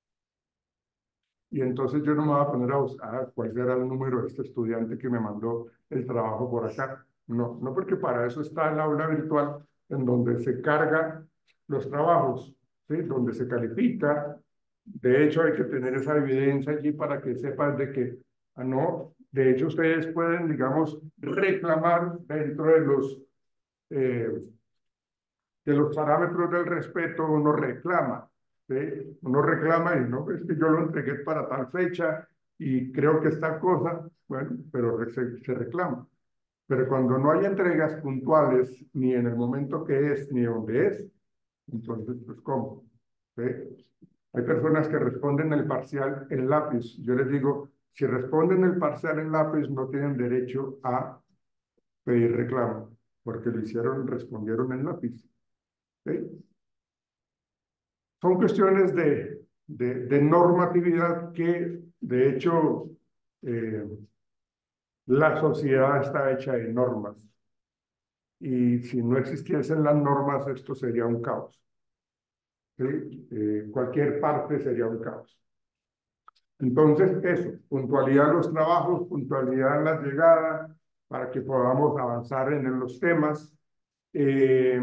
Y entonces yo no me voy a poner a buscar cuál será el número de este estudiante que me mandó el trabajo por acá. No, no, porque para eso está el aula virtual en donde se carga los trabajos, ¿sí? Donde se califica. De hecho, hay que tener esa evidencia allí para que sepan de que, no, de hecho ustedes pueden, digamos, reclamar dentro eh, de los parámetros del respeto, uno reclama, ¿sí? Uno reclama y no, es que yo lo entregué para tal fecha y creo que esta cosa, bueno, pero se reclama. Pero cuando no hay entregas puntuales, ni en el momento que es, ni donde es, entonces, pues, ¿cómo? ¿Sí? Hay personas que responden el parcial en lápiz. Yo les digo, si responden el parcial en lápiz, no tienen derecho a pedir reclamo, porque lo hicieron, respondieron en lápiz. ¿Sí? Son cuestiones de normatividad que, de hecho, eh, la sociedad está hecha de normas. Y si no existiesen las normas, esto sería un caos, ¿sí? Cualquier parte sería un caos. Entonces, eso, puntualidad en los trabajos, puntualidad en la llegada, para que podamos avanzar en los temas. Eh,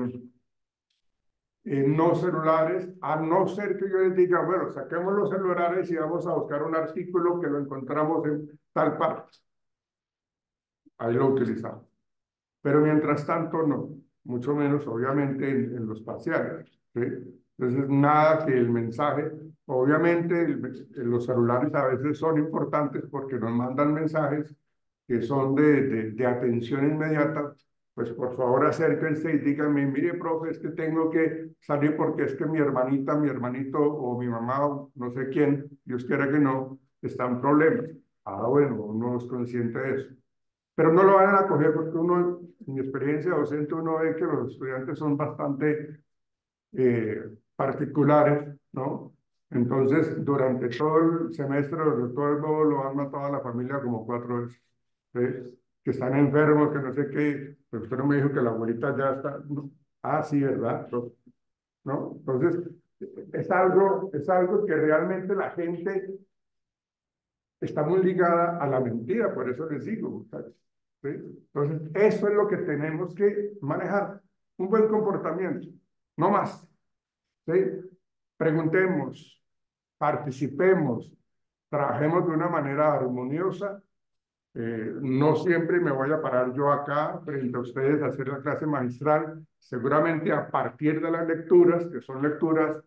no celulares, a no ser que yo les diga, bueno, saquemos los celulares y vamos a buscar un artículo que lo encontramos en tal parte. Ahí lo utilizamos. Pero mientras tanto, no, mucho menos, obviamente, en los parciales, ¿sí? Entonces, nada que el mensaje, obviamente, los celulares a veces son importantes porque nos mandan mensajes que son de atención inmediata. Pues por favor acérquense y díganme, mire, profe, es que tengo que salir porque es que mi hermanita, mi hermanito o mi mamá, o no sé quién, Dios quiera que no, está en problemas. Ah, bueno, uno es consciente de eso. Pero no lo van a coger porque uno, en mi experiencia docente, uno ve que los estudiantes son bastante particulares, ¿no? Entonces, durante todo el semestre, durante todo el modo, lo han matado a la familia como 4 veces, ¿sí? Que están enfermos, que no sé qué, pero usted no me dijo que la abuelita ya está, ¿no? Ah, sí, ¿verdad? ¿No? Entonces, es algo que realmente la gente está muy ligada a la mentira, por eso les digo, muchachos, ¿sí? Entonces, eso es lo que tenemos que manejar, un buen comportamiento, no más, ¿sí? Preguntemos, participemos, trabajemos de una manera armoniosa, No siempre me voy a parar yo acá frente a ustedes a hacer la clase magistral. Seguramente a partir de las lecturas, que son lecturas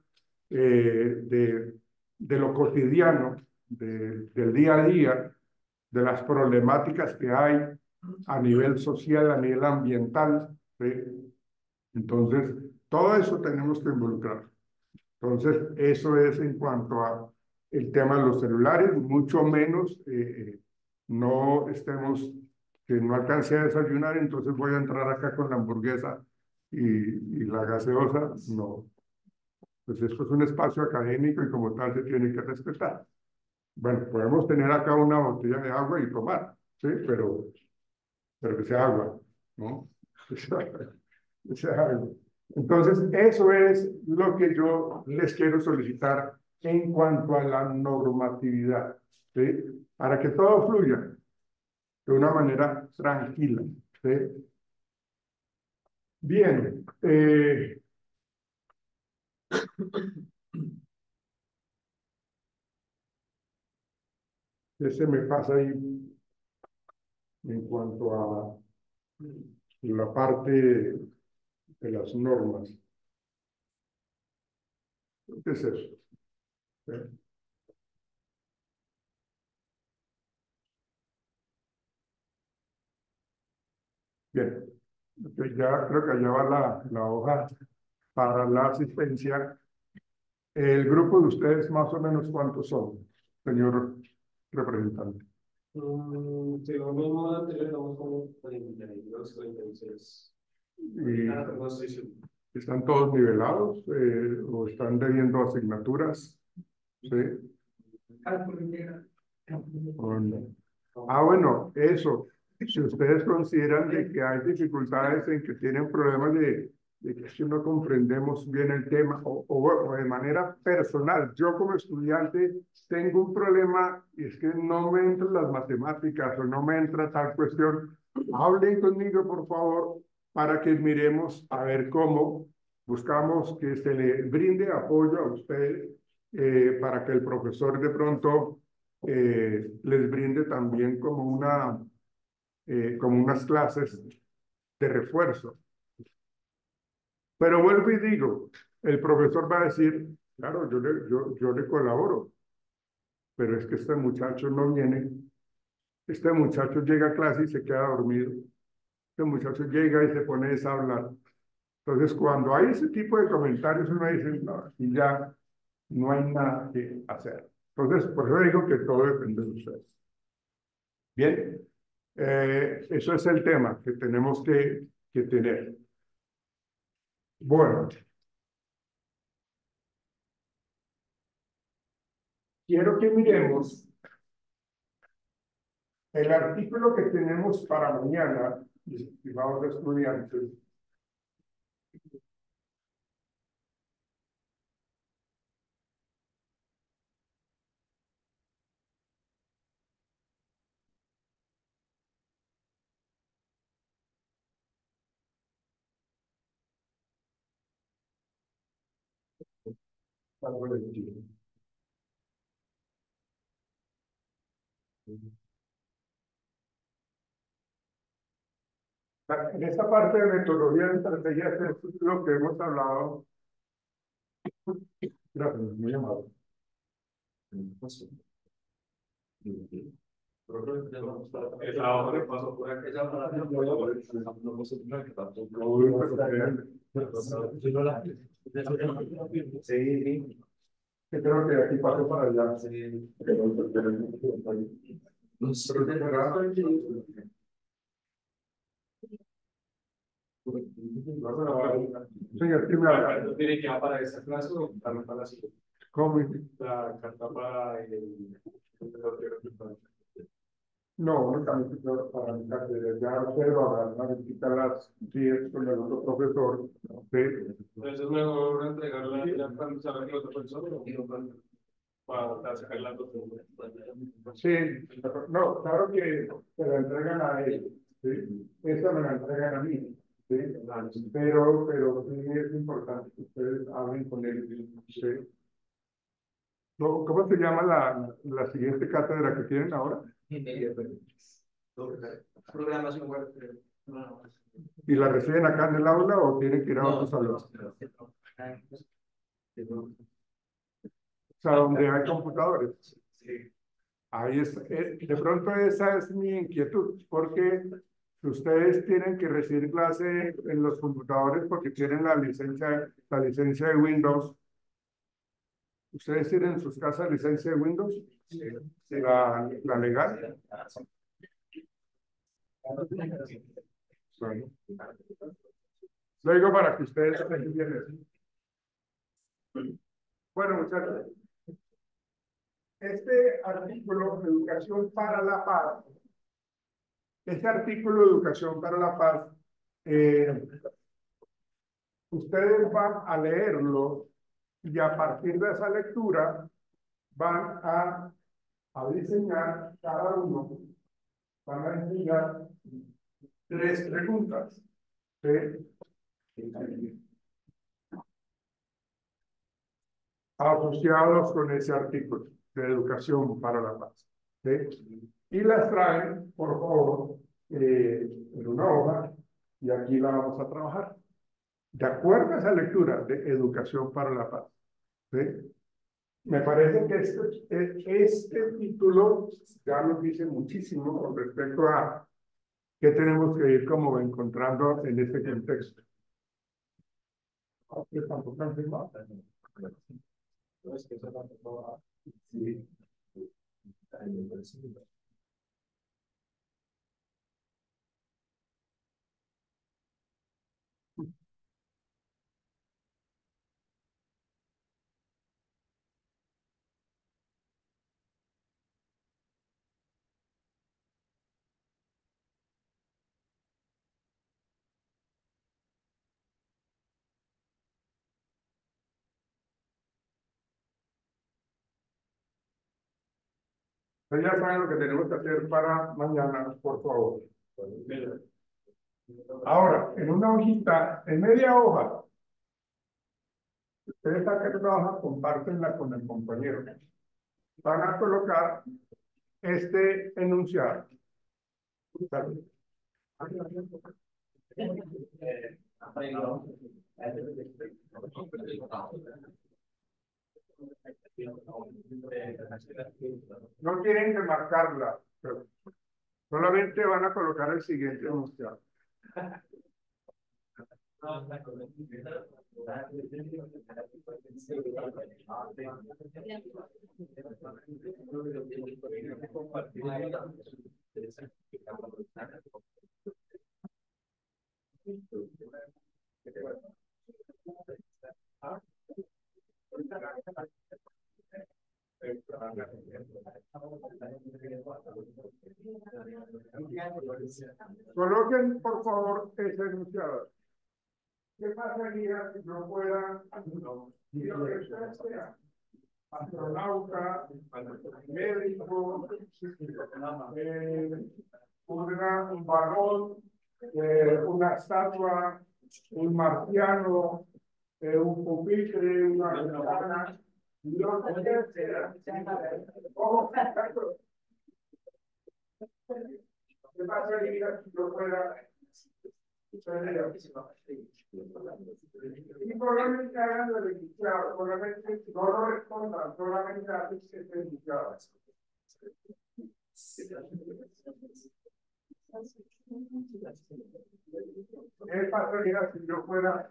de lo cotidiano, del día a día, de las problemáticas que hay a nivel social, a nivel ambiental, ¿sí? Entonces, todo eso tenemos que involucrar. Entonces, eso es en cuanto a el tema de los celulares, mucho menos no estemos, que no alcance a desayunar, entonces voy a entrar acá con la hamburguesa y la gaseosa. No, pues esto es un espacio académico y como tal se tiene que respetar. Bueno, podemos tener acá una botella de agua y tomar, ¿sí? Pero que sea agua, ¿no? Que sea agua. Entonces, eso es lo que yo les quiero solicitar en cuanto a la normatividad, ¿sí? Para que todo fluya de una manera tranquila, ¿sí? Bien, ese me pasa ahí en cuanto a la parte de las normas. ¿Qué es eso? ¿Sí? Bien, entonces ya creo que allá va la hoja para la asistencia. El grupo de ustedes, más o menos, ¿cuántos son, señor representante? Si lo mismo anterior, estamos como 42, 46. ¿Y No estoy seguro. están todos nivelados o están debiendo asignaturas? ¿Sí? ¿O no? Ah, bueno, eso. Si ustedes consideran de que hay dificultades en que tienen problemas de que si no comprendemos bien el tema o de manera personal, yo como estudiante tengo un problema y es que no me entran las matemáticas o no me entra tal cuestión, hablen conmigo por favor para que miremos a ver cómo buscamos que se le brinde apoyo a ustedes para que el profesor de pronto les brinde también como unas clases de refuerzo. Pero vuelvo y digo, el profesor va a decir, claro, yo le colaboro, pero es que este muchacho no viene, este muchacho llega a clase y se queda dormido, este muchacho llega y se pone a hablar. Entonces, cuando hay ese tipo de comentarios, uno dice, no, aquí ya no hay nada que hacer. Entonces, por eso digo que todo depende de ustedes. Bien, eso es el tema que tenemos que tener. Bueno, quiero que miremos el artículo que tenemos para mañana, estimados estudiantes. En esta parte de metodología de estrategias es lo que hemos hablado. Gracias, muy amable. Esa hoja que pasó por aquí, esa hoja sí, que creo que aquí paso para allá. Señor, ¿qué me habla? tiene que para esa clase o para la siguiente. ¿Cómo? La carta para el. No, únicamente para mi cátedra. Ya ustedes lo van a visitar las 10 con el otro profesor. ¿Sí? Entonces es mejor entregarla ya cuando salga el otro profesor para sacar la otra. Sí, no, claro que se la entregan a ellos. ¿Sí? Esta me la entregan a mí. ¿Sí? Pero sí es importante que ustedes hablen con él. ¿Sí? ¿Cómo se llama la siguiente cátedra que tienen ahora? Programación web. ¿Y la reciben acá en el aula o tienen que ir a otro salón? O sea, donde hay computadores. Sí. Ahí está. De pronto esa es mi inquietud, porque ustedes tienen que recibir clase en los computadores porque tienen la licencia de Windows. ¿Ustedes tienen en sus casas licencia de Windows? Sí. La legal. Bueno. Lo digo para que ustedes entiendan. Bueno, muchachos. Este artículo de Educación para la Paz, este artículo de Educación para la Paz, ustedes van a leerlo y a partir de esa lectura van a diseñar cada uno, van a diseñar 3 preguntas. ¿Sí? Asociados con ese artículo de Educación para la Paz. ¿Sí? Y las traen, por favor, en una hoja, y aquí la vamos a trabajar. De acuerdo a esa lectura de Educación para la Paz. ¿Sí? Me parece que este título ya nos dice muchísimo con respecto a qué tenemos que ir como encontrando en este contexto. ¿Tampoco han firmado? Sí. Ustedes ya saben lo que tenemos que hacer para mañana, por favor. Ahora, en una hojita, en media hoja, ustedes acá que trabajan, compártenla con el compañero. Van a colocar este enunciado. No tienen que marcarla, pero solamente van a colocar el siguiente enunciado. Coloquen, por favor, ese enunciado. ¿Qué pasaría si no fuera astronauta, médico, un varón, una estatua, un marciano, un pupitre, una ventana? ¿Qué pasaría si no fuera? Y probablemente hagan lo registrado, probablemente no lo respondan, solamente hacen que esté registrado. ¿Qué pasaría si yo fuera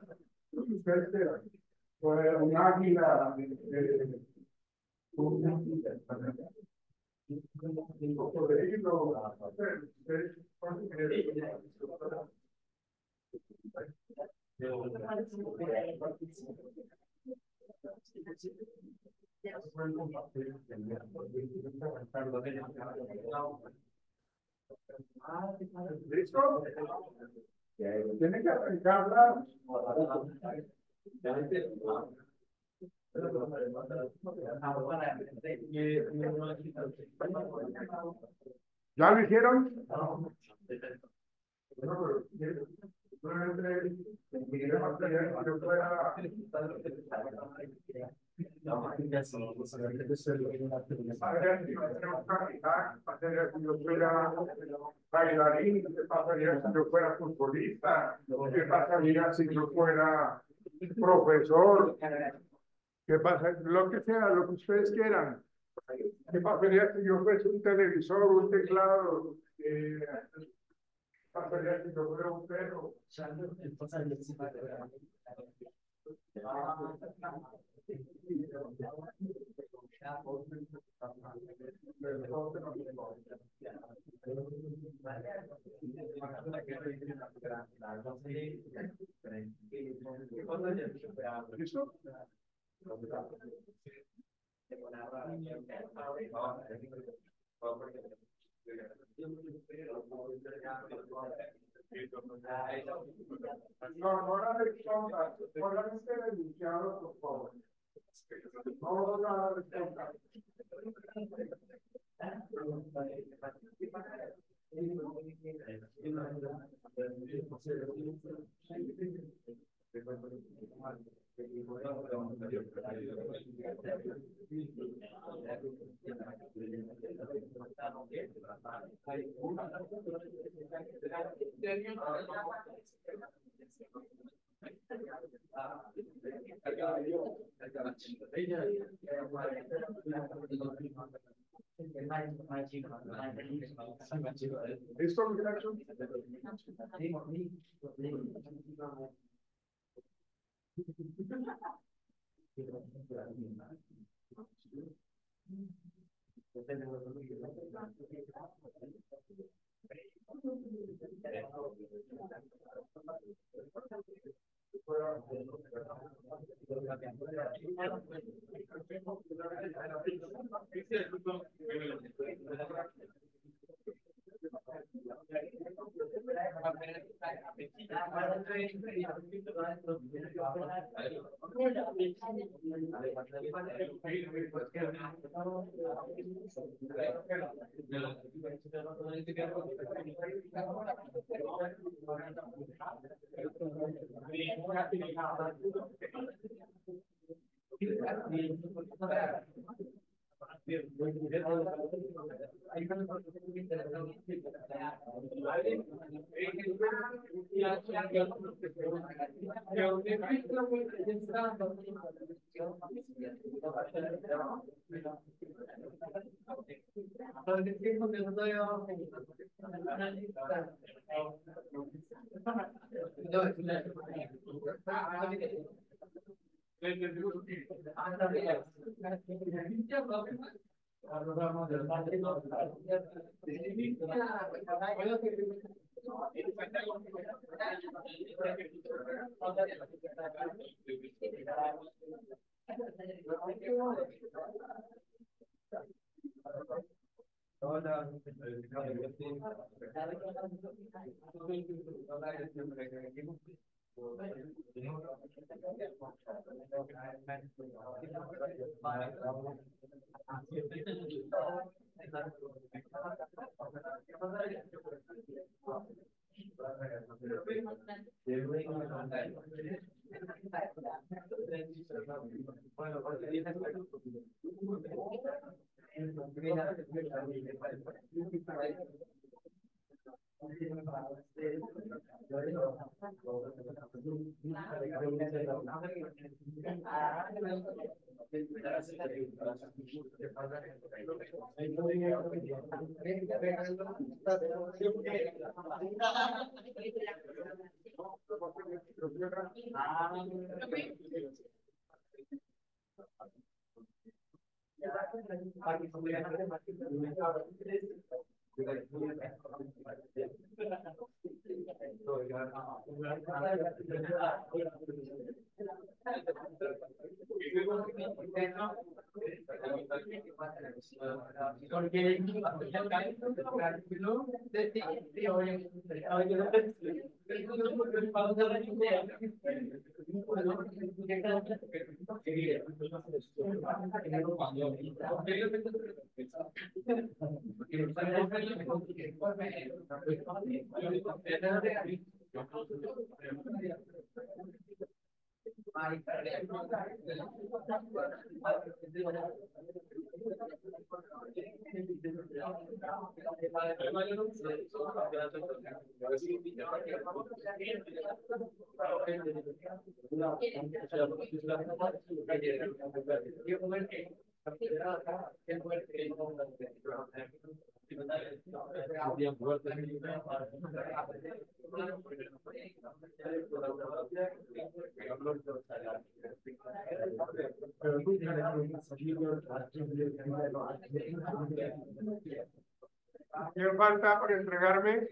un águila, un cocodrilo? ¿Listo? Tiene que arrancarla. ¿Ya lo hicieron? Bailarín, ¿qué pasaría si yo fuera futbolista? ¿Qué pasaría si yo fuera profesor? ¿Qué pasa? Lo que sea, lo que ustedes quieran. ¿Qué pasaría si yo fuese un televisor, un teclado? ¿Qué pasaría si yo fuera un perro? ¿Listo? No, no la responda. Solamente denunciarlo, por favor. No la responda. ¿Listo, muchachos? ¿Qué falta por entregarme?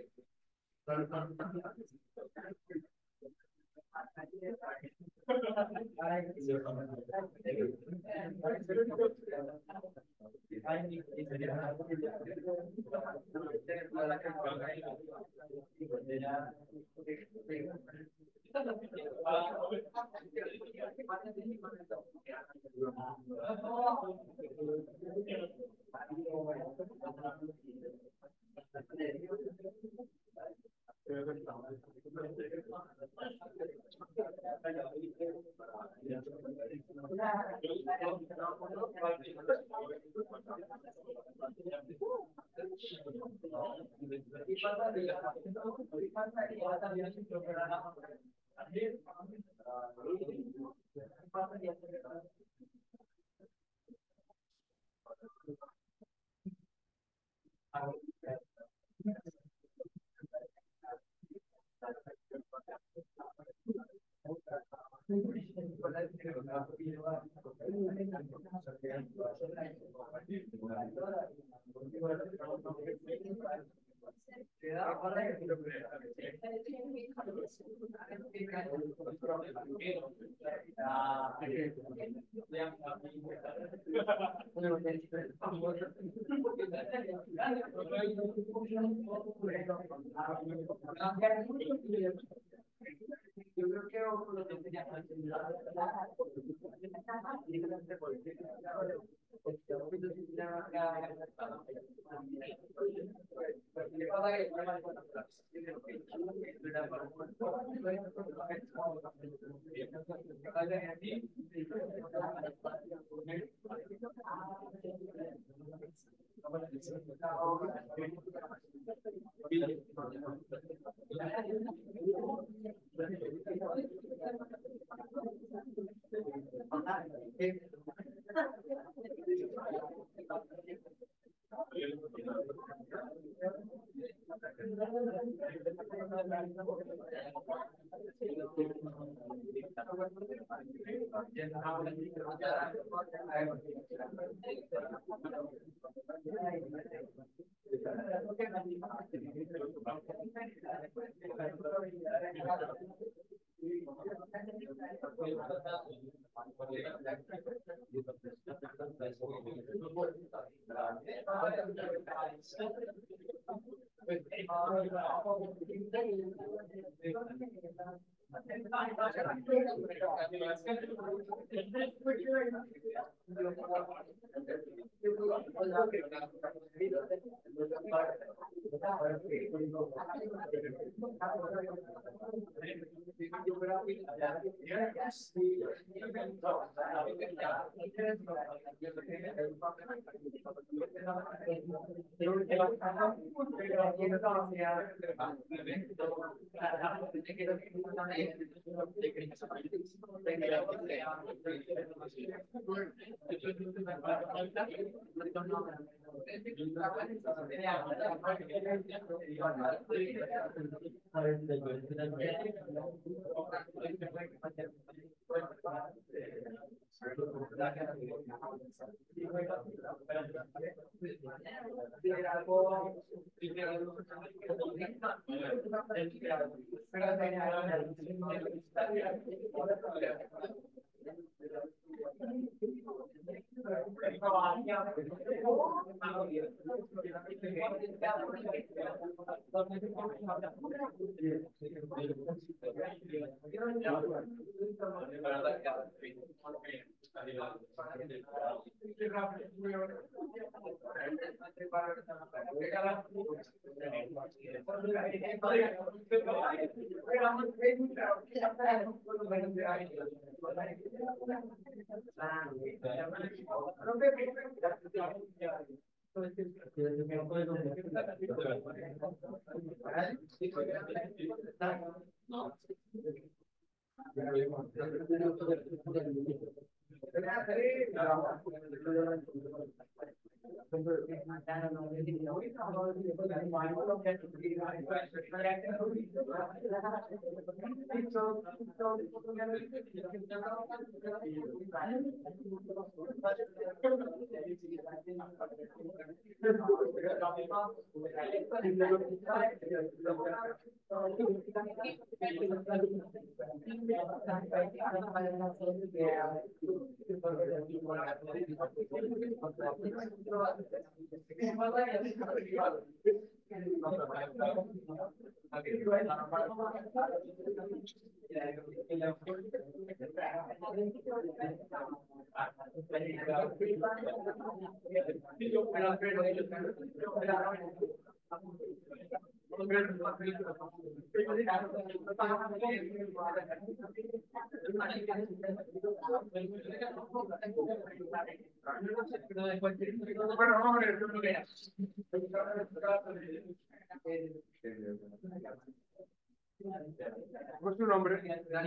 ¿Cuál es tu nombre?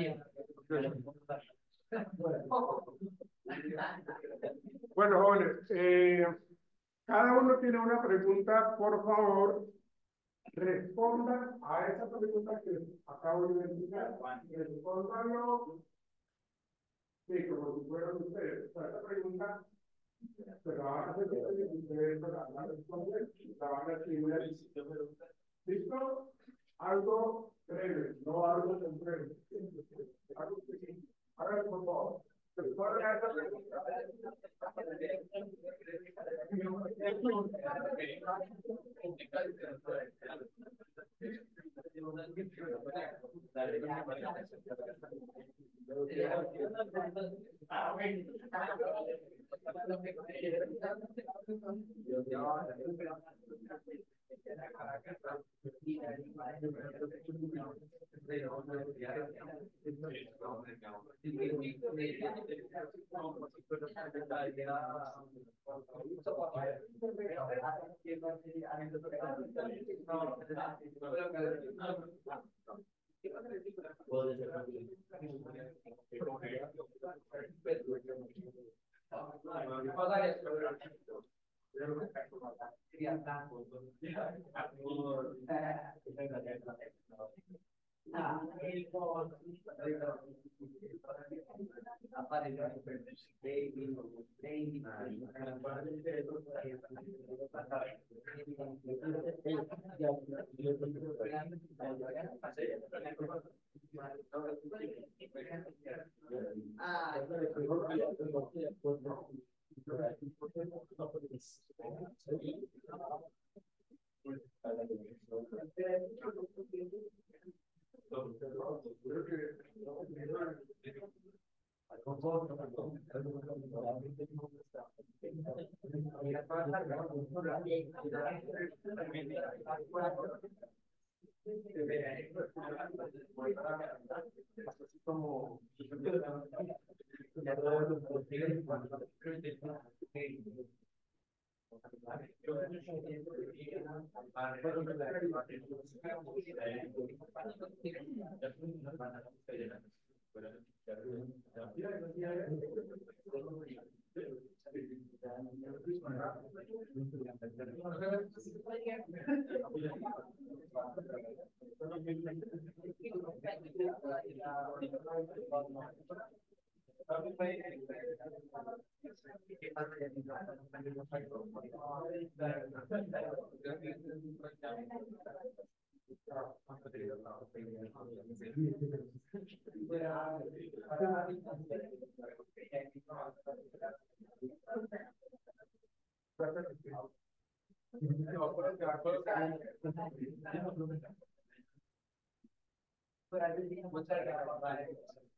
Bueno, jóvenes, cada uno tiene una pregunta. Por favor, respondan a esa pregunta que acabo de identificar. Respondanlo, sí, como si fueran ustedes. O sea, esa pregunta se la van a hacer ustedes, la van a responder, la van a escribir. ¿Listo? Algo breve, no algo tan breve. Algo pequeño. Ahora, por favor, respondan a esa pregunta.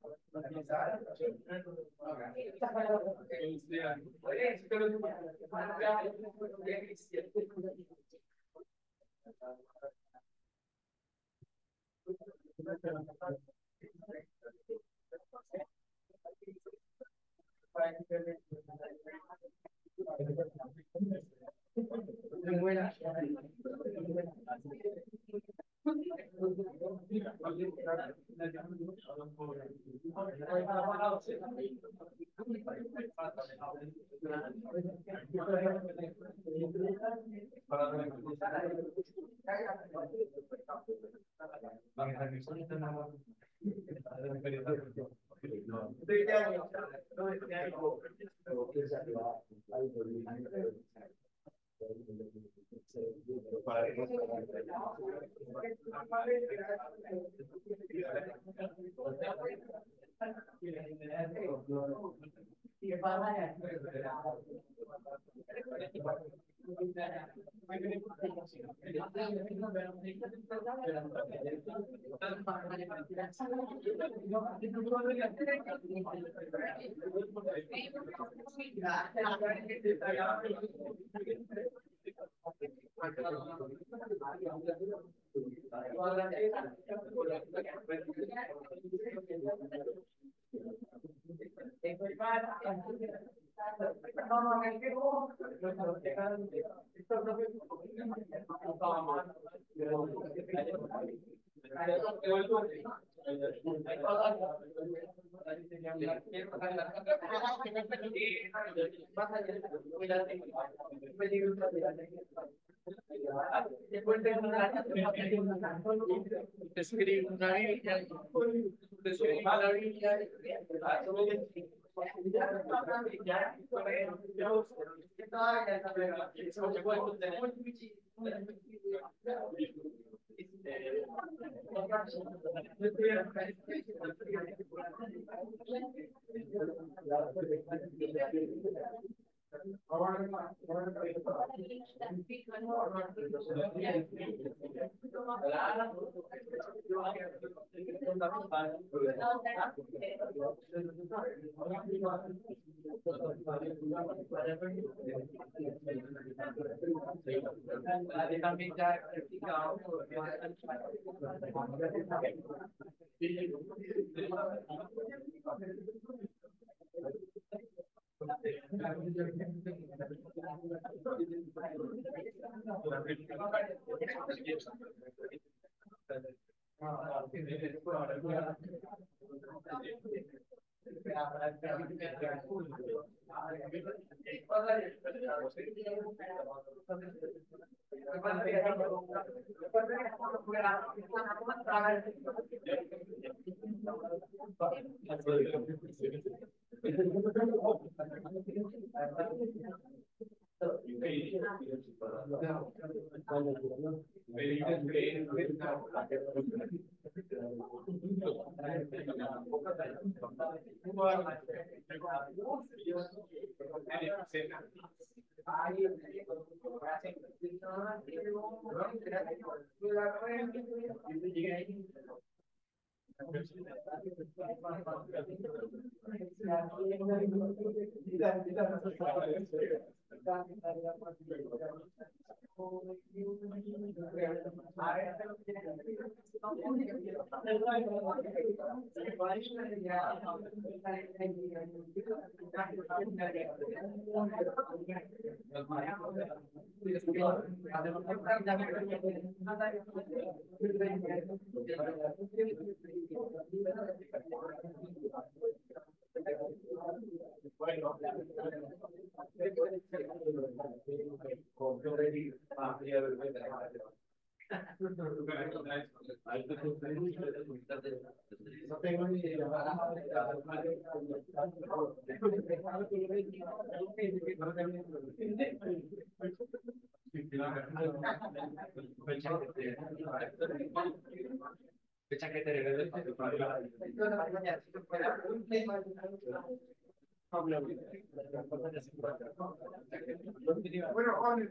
Bueno, Juan,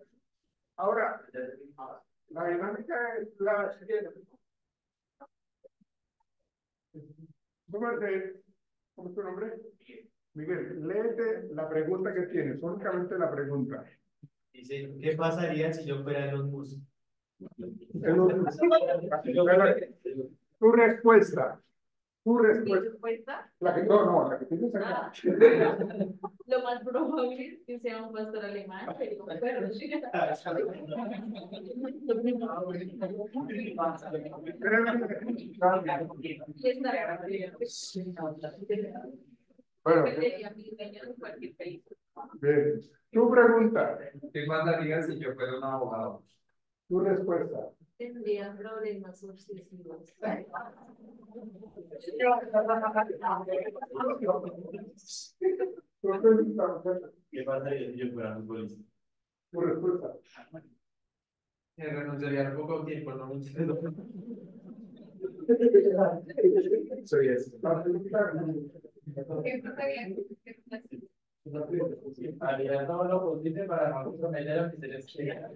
ahora la dinámica es la siguiente. ¿Cómo es tu nombre? Miguel, léete la pregunta que tienes, únicamente la pregunta. Dice, ¿qué pasaría si yo fuera Elon Musk? Tu respuesta. Tu ¿Mi respuesta. respuesta? La que no, la que tienes acá. Lo más probable es que sea un pastor alemán, pero bueno, Bueno, dependería mi dueño en cualquier país. bien. Tu pregunta, ¿Qué pasaría si yo fuera un abogado? tu respuesta. Tendría problemas obsesivos. Tu pregunta, ¿Qué pasaría si yo fuera futbolista? tu respuesta. Renunciaría al poco tiempo, no mucho. Soy eso. La pregunta, ¿Qué pasaría? Haría todo lo posible para no comprometer a mis seres queridos.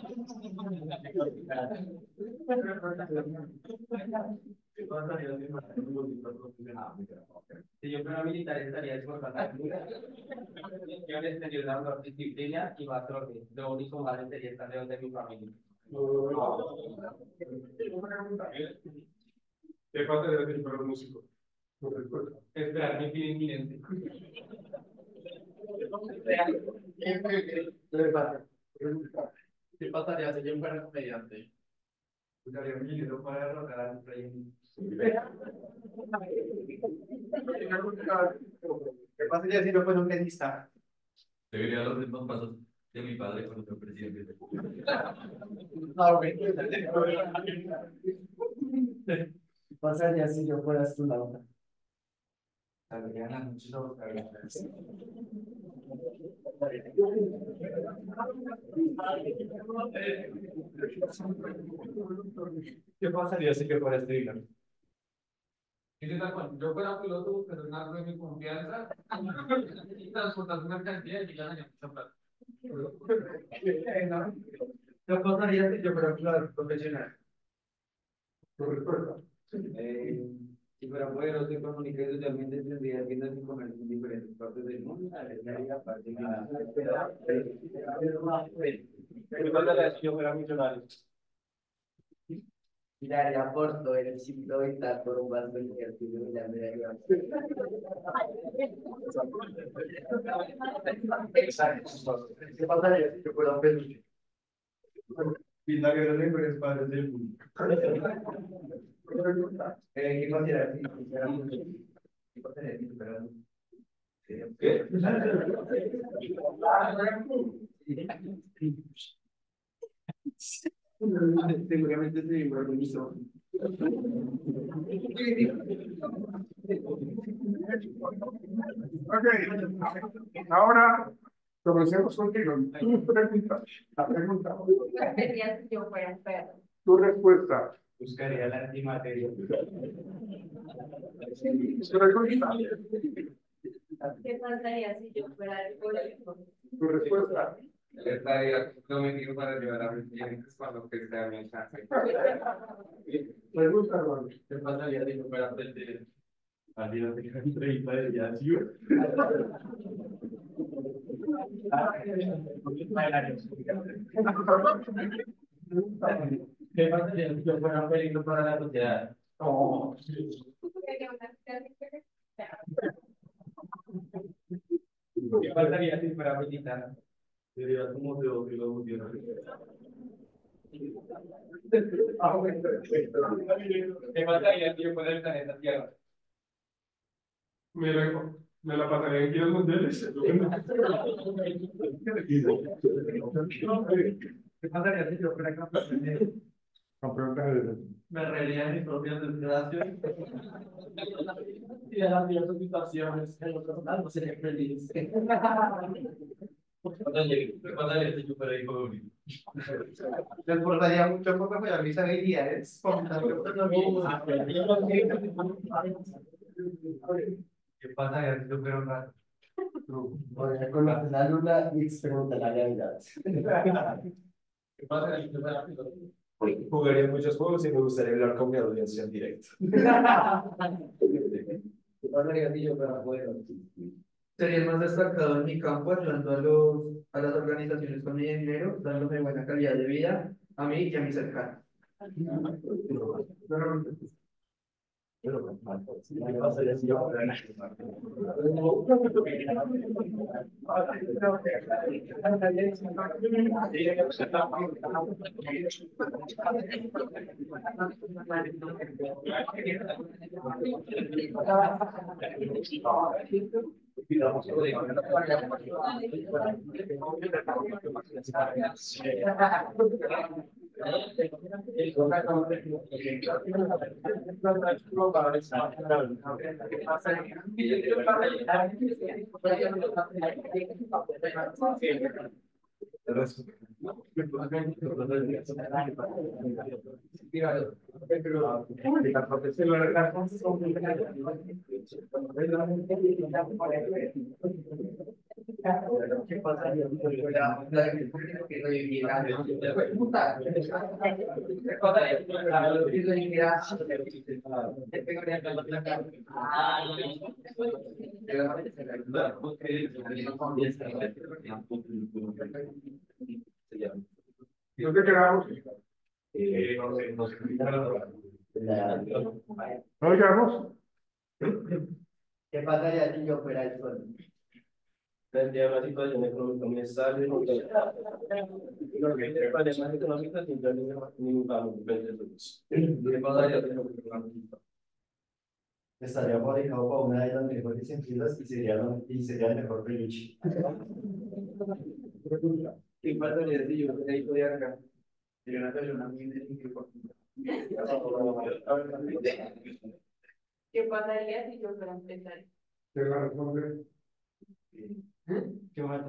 ¿Qué pasaría si fuera un futbolista profesional? Si yo fuera militar, estaría exportando misiones, tendría una mejor disciplina y más orden. Lo único malo sería estar lejos de mi familia. tu pregunta. ¿Qué pasaría si fuera un músico? Tu respuesta. Esperar mi fin inminente. Pregunta. ¿Qué pasaría si yo fuera comediante? Usaría mi dinero para derrotar al rey. ¿Qué pasaría si yo fuera un tenista? Seguiría los mismos pasos de mi padre cuando fue presidente. ¿Qué pasaría si yo fuera astronauta? Saldría en la noche a buscar galaxias. ¿Qué pasaría si yo fuera streamer? Dice tal cual, yo fuera piloto, pero una de mi confianza y transportar mercancía y ya no mucha plata. ¿Qué pasaría si yo fuera jugador profesional? Tu respuesta. Si fuera poderoso de comunicar socialmente, tendría tiendas y comercios en diferentes partes del mundo. Agregaría parte final. ¿Qué pasaría si yo fuera millonario? Tiraría por todo el siglo y tal por un vaso de ejercicio y la medalla. ¿Qué pasaría si yo fuera un peluche? Pintaría los mejores padres del mundo. ¿Qué pasaría si fuera un peluche? ¿Qué pasaría si fuera un ¿qué? Seguramente se organizó. Ok, ahora comencemos contigo. Tu pregunta. La pregunta. ¿Qué pasaría si yo fuera un perro? Tu respuesta. Buscaría la antimateria. Tu respuesta. ¿Qué pasaría si yo fuera alcohólico? Tu respuesta. Estaría comprometido para ayudar a mis clientes cuando que sea mi chance. Pregunta, Eduardo. ¿Qué pasaría si yo fuera presidente? Al día de la entrevista de Yaciur. ¿Qué pasaría si yo fuera un peligro para la sociedad? Oh. Sería una vida diferente. ¿Qué pasaría si fuera militar? Sería como Teófilo Gutiérrez. ¿Qué pasaría si yo fuera el planeta Tierra? Me la pasaría en giras mundiales. ¿Qué pasaría si yo fuera campeón de Campeón de me reiría de mis propias desgracias y de las diversas situaciones en lo personal no sería feliz. ¿Qué pasaría si yo fuera hijo único? Me esforzaría mucho por mejorar mis habilidades. ¿Qué pasaría si yo fuera un gato? Podría conocer la luna y experimentar la realidad. ¿Qué pasaría si yo fuera piloto? Jugaría muchos juegos y me gustaría hablar con mi audiencia en directo. ¿Qué pasaría si yo fuera bueno? Sería el más destacado en mi campo, ayudando a las organizaciones con mi dinero, dándome buena calidad de vida a mí y a mis cercanos. ¿Qué pasaría si yo fuera ¿Qué pasaría si yo fuera que reviviera? ¿Qué pasaría si reviviera? ¿Dónde quedamos? ¿No quedamos? ¿Qué pasaría si yo fuera el sol? tendría una situación económica muy estable? Problemas económicos sin ningún cambio de ¿Qué pasaría si yo fuera un artista? Estaría aparejado para una de las mejores empresas y sería el mejor peluche. ¿Qué pasaría si yo fuera hijo de acá? Sería una persona muy importante. ¿Qué pasaría si yo fuera empresario? ¿Te la responde? ¿Qué más?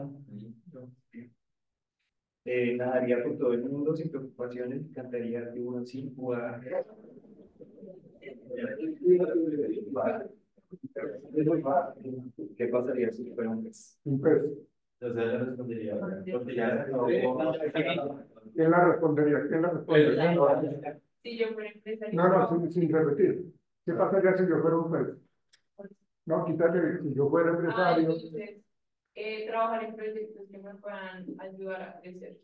Nadaría por todo el mundo sin preocupaciones y cantaría de uno sin jugar. ¿Qué pasaría si yo fuera un pez? Un pez. O sea, le respondería. Porque ya ¿Quién la respondería? ¿Quién la responde? Si yo fuera empresario. No, sin repetir. ¿Qué pasaría si yo fuera un pez? No, quítate, si yo fuera empresario. Entonces, trabajar en proyectos que me puedan ayudar a crecer.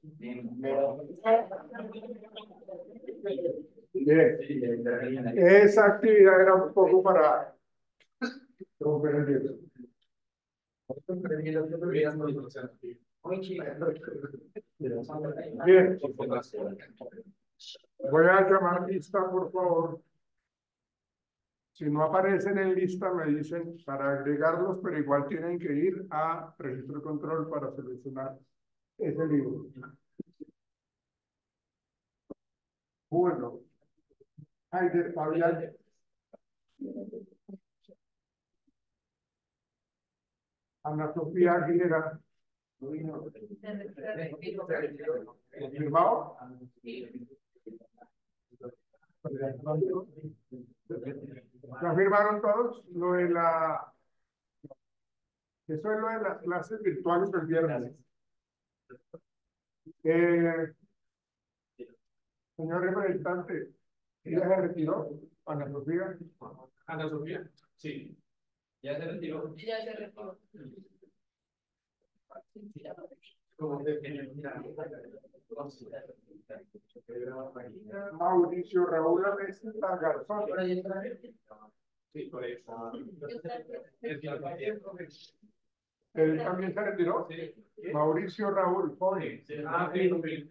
Bien. Esa actividad era un poco para romper el hielo. Bien. Voy a llamar lista, por favor. Si no aparecen en lista, me dicen para agregarlos, pero igual tienen que ir a registro de control para seleccionar ese libro. Bueno. Fabián. Ana Sofía Aguilera. ¿Firmado? ¿Lo firmaron todos? Lo de la... Eso es lo de las clases virtuales del viernes. Señor representante, ¿ya se retiró? Ana Sofía. Ana Sofía, sí. Ya se retiró. Ya se retiró. Mauricio Raúl Arresta Garzón. Sí, por eso. Él también se retiró. Sí. Mauricio Raúl Pone. Ah, sí.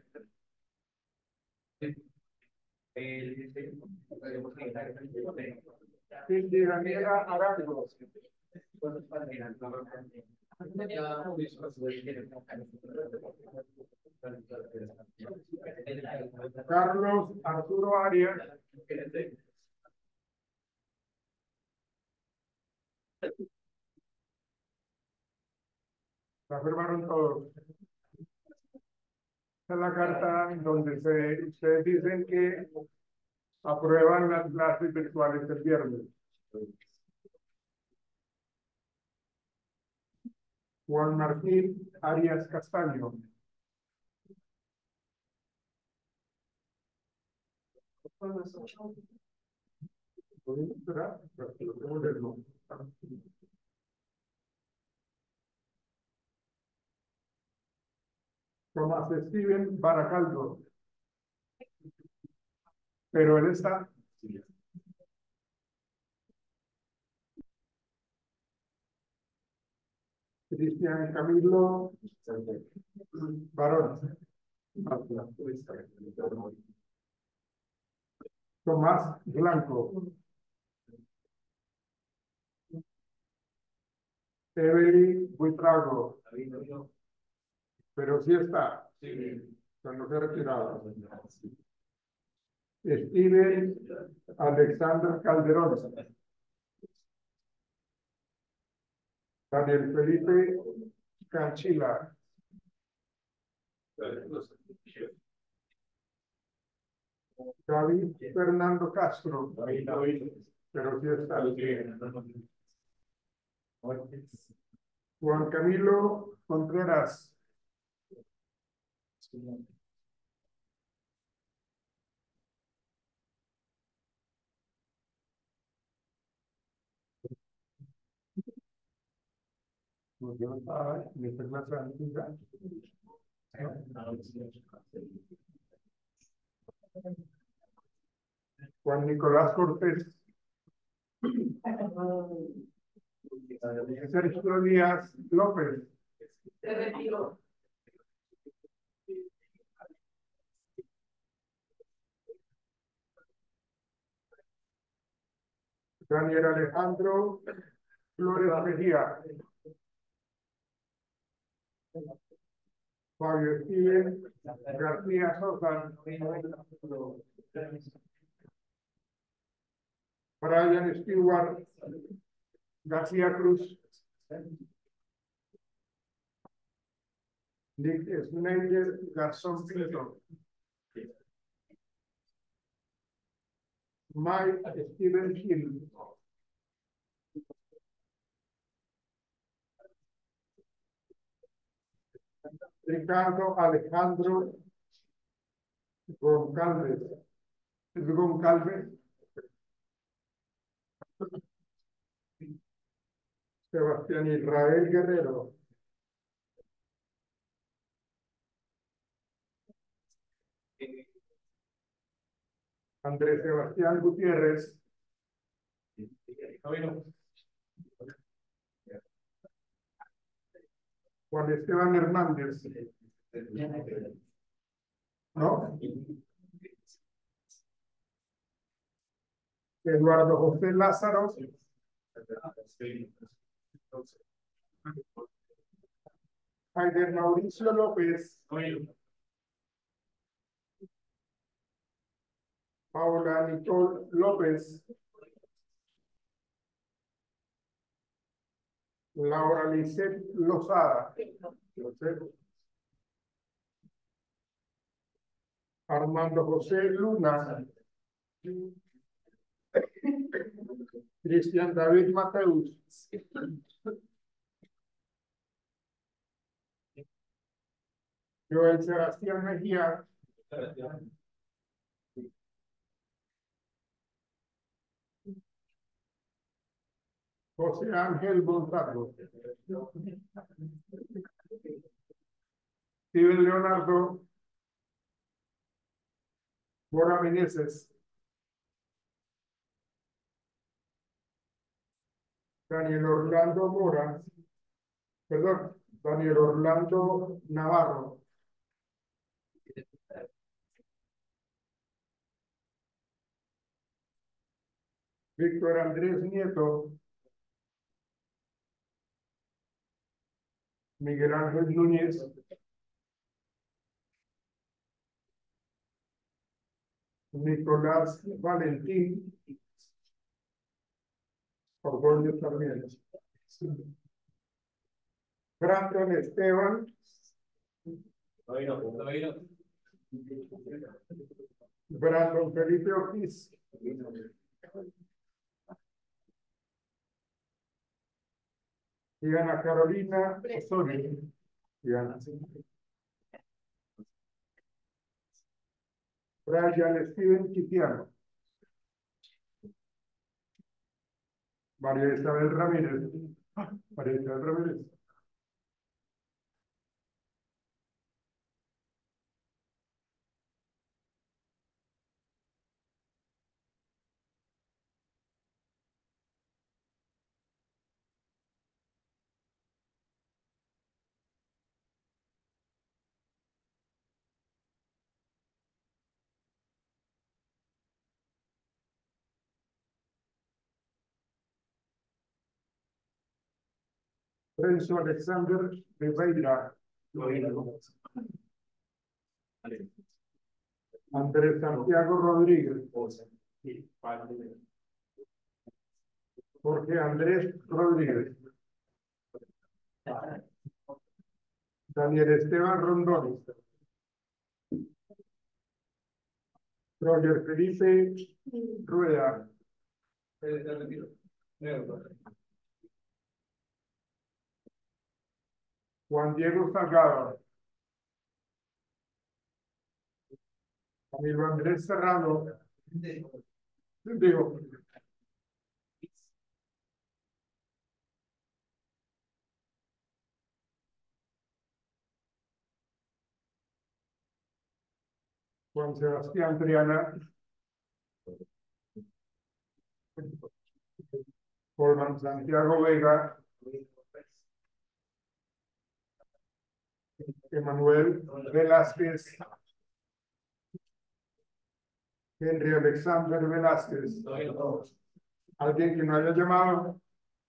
Cindy Daniela Arango. Carlos Arturo Arias. La firmaron todos. Esta es la carta donde ustedes dicen que aprueban las clases virtuales del viernes. Juan Martín Arias Castaño. ¿Pueden esperar? Para que lo tengo que leerlo. Tomás Steven Baracaldo. Pero él está. Cristian Camilo Barón. Tomás Blanco. Evelyn Buitrago. Pero sí está. Cuando se ha retirado. Steven Alexander Calderón. Daniel Felipe Canchila. David Fernando Castro. Pero sí está. Juan Camilo Contreras. Juan Nicolás Cortés. Sergio Díaz López. Se retiró. Daniel Alejandro Flores Mejía. Fabio Steven García Sosa. Brian Stewart García Cruz. Nick Snyder Garzón Pinto. Mike Steven Hill. Ricardo Alejandro Goncalves. Goncalves. Sebastián Israel Guerrero. Andrés Sebastián Gutiérrez. Juan Esteban Hernández. ¿No? Eduardo José Lázaro. Javier Mauricio López. Paula Nicole López. Laura Lisset Lozada. Armando José Luna. Cristian David Mateus. Joel Sebastián Mejía. José Ángel Gonzalo. Steven Leonardo Mora Meneses. Daniel Orlando Mora. Perdón, Daniel Orlando Navarro. Víctor Andrés Nieto. Miguel Ángel Núñez. Nicolás Valentín. Ordóñez también. Brandon Esteban. Brandon Felipe Ortiz. Y Ana Carolina Osorio. Y Ana. Brian Steven Quitiano. María Isabel Ramírez. María Isabel Ramírez. Renzo Alexander Ribeira. Andrés Santiago Rodríguez. Jorge Andrés Rodríguez. Daniel Esteban Rondón. Roger Felipe Rueda. Juan Diego Salgado. Camilo Andrés Serrano. Digo, Juan Sebastián Triana. Juan Santiago Vega. Emanuel Velázquez. Henry Alexander Velázquez. ¿Alguien que no haya llamado?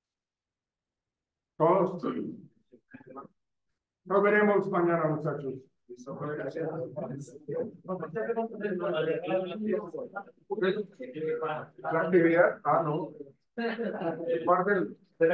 ¿Todos? Nos veremos mañana, muchachos. La actividad, no. Parte del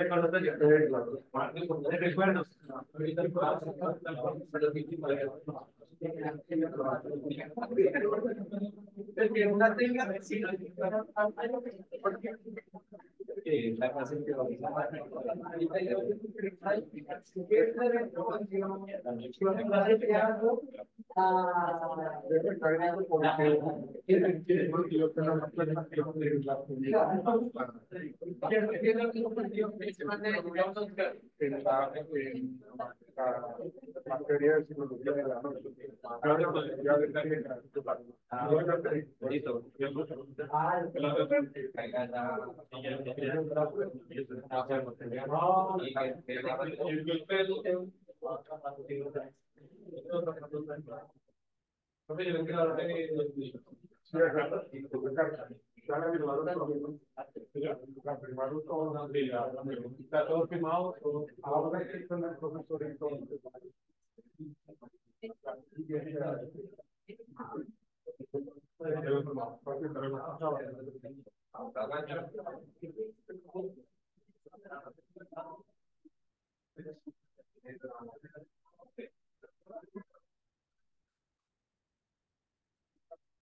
materia de psicología de la noche. Está todo firmado, ahora hay que con el profesor y todo.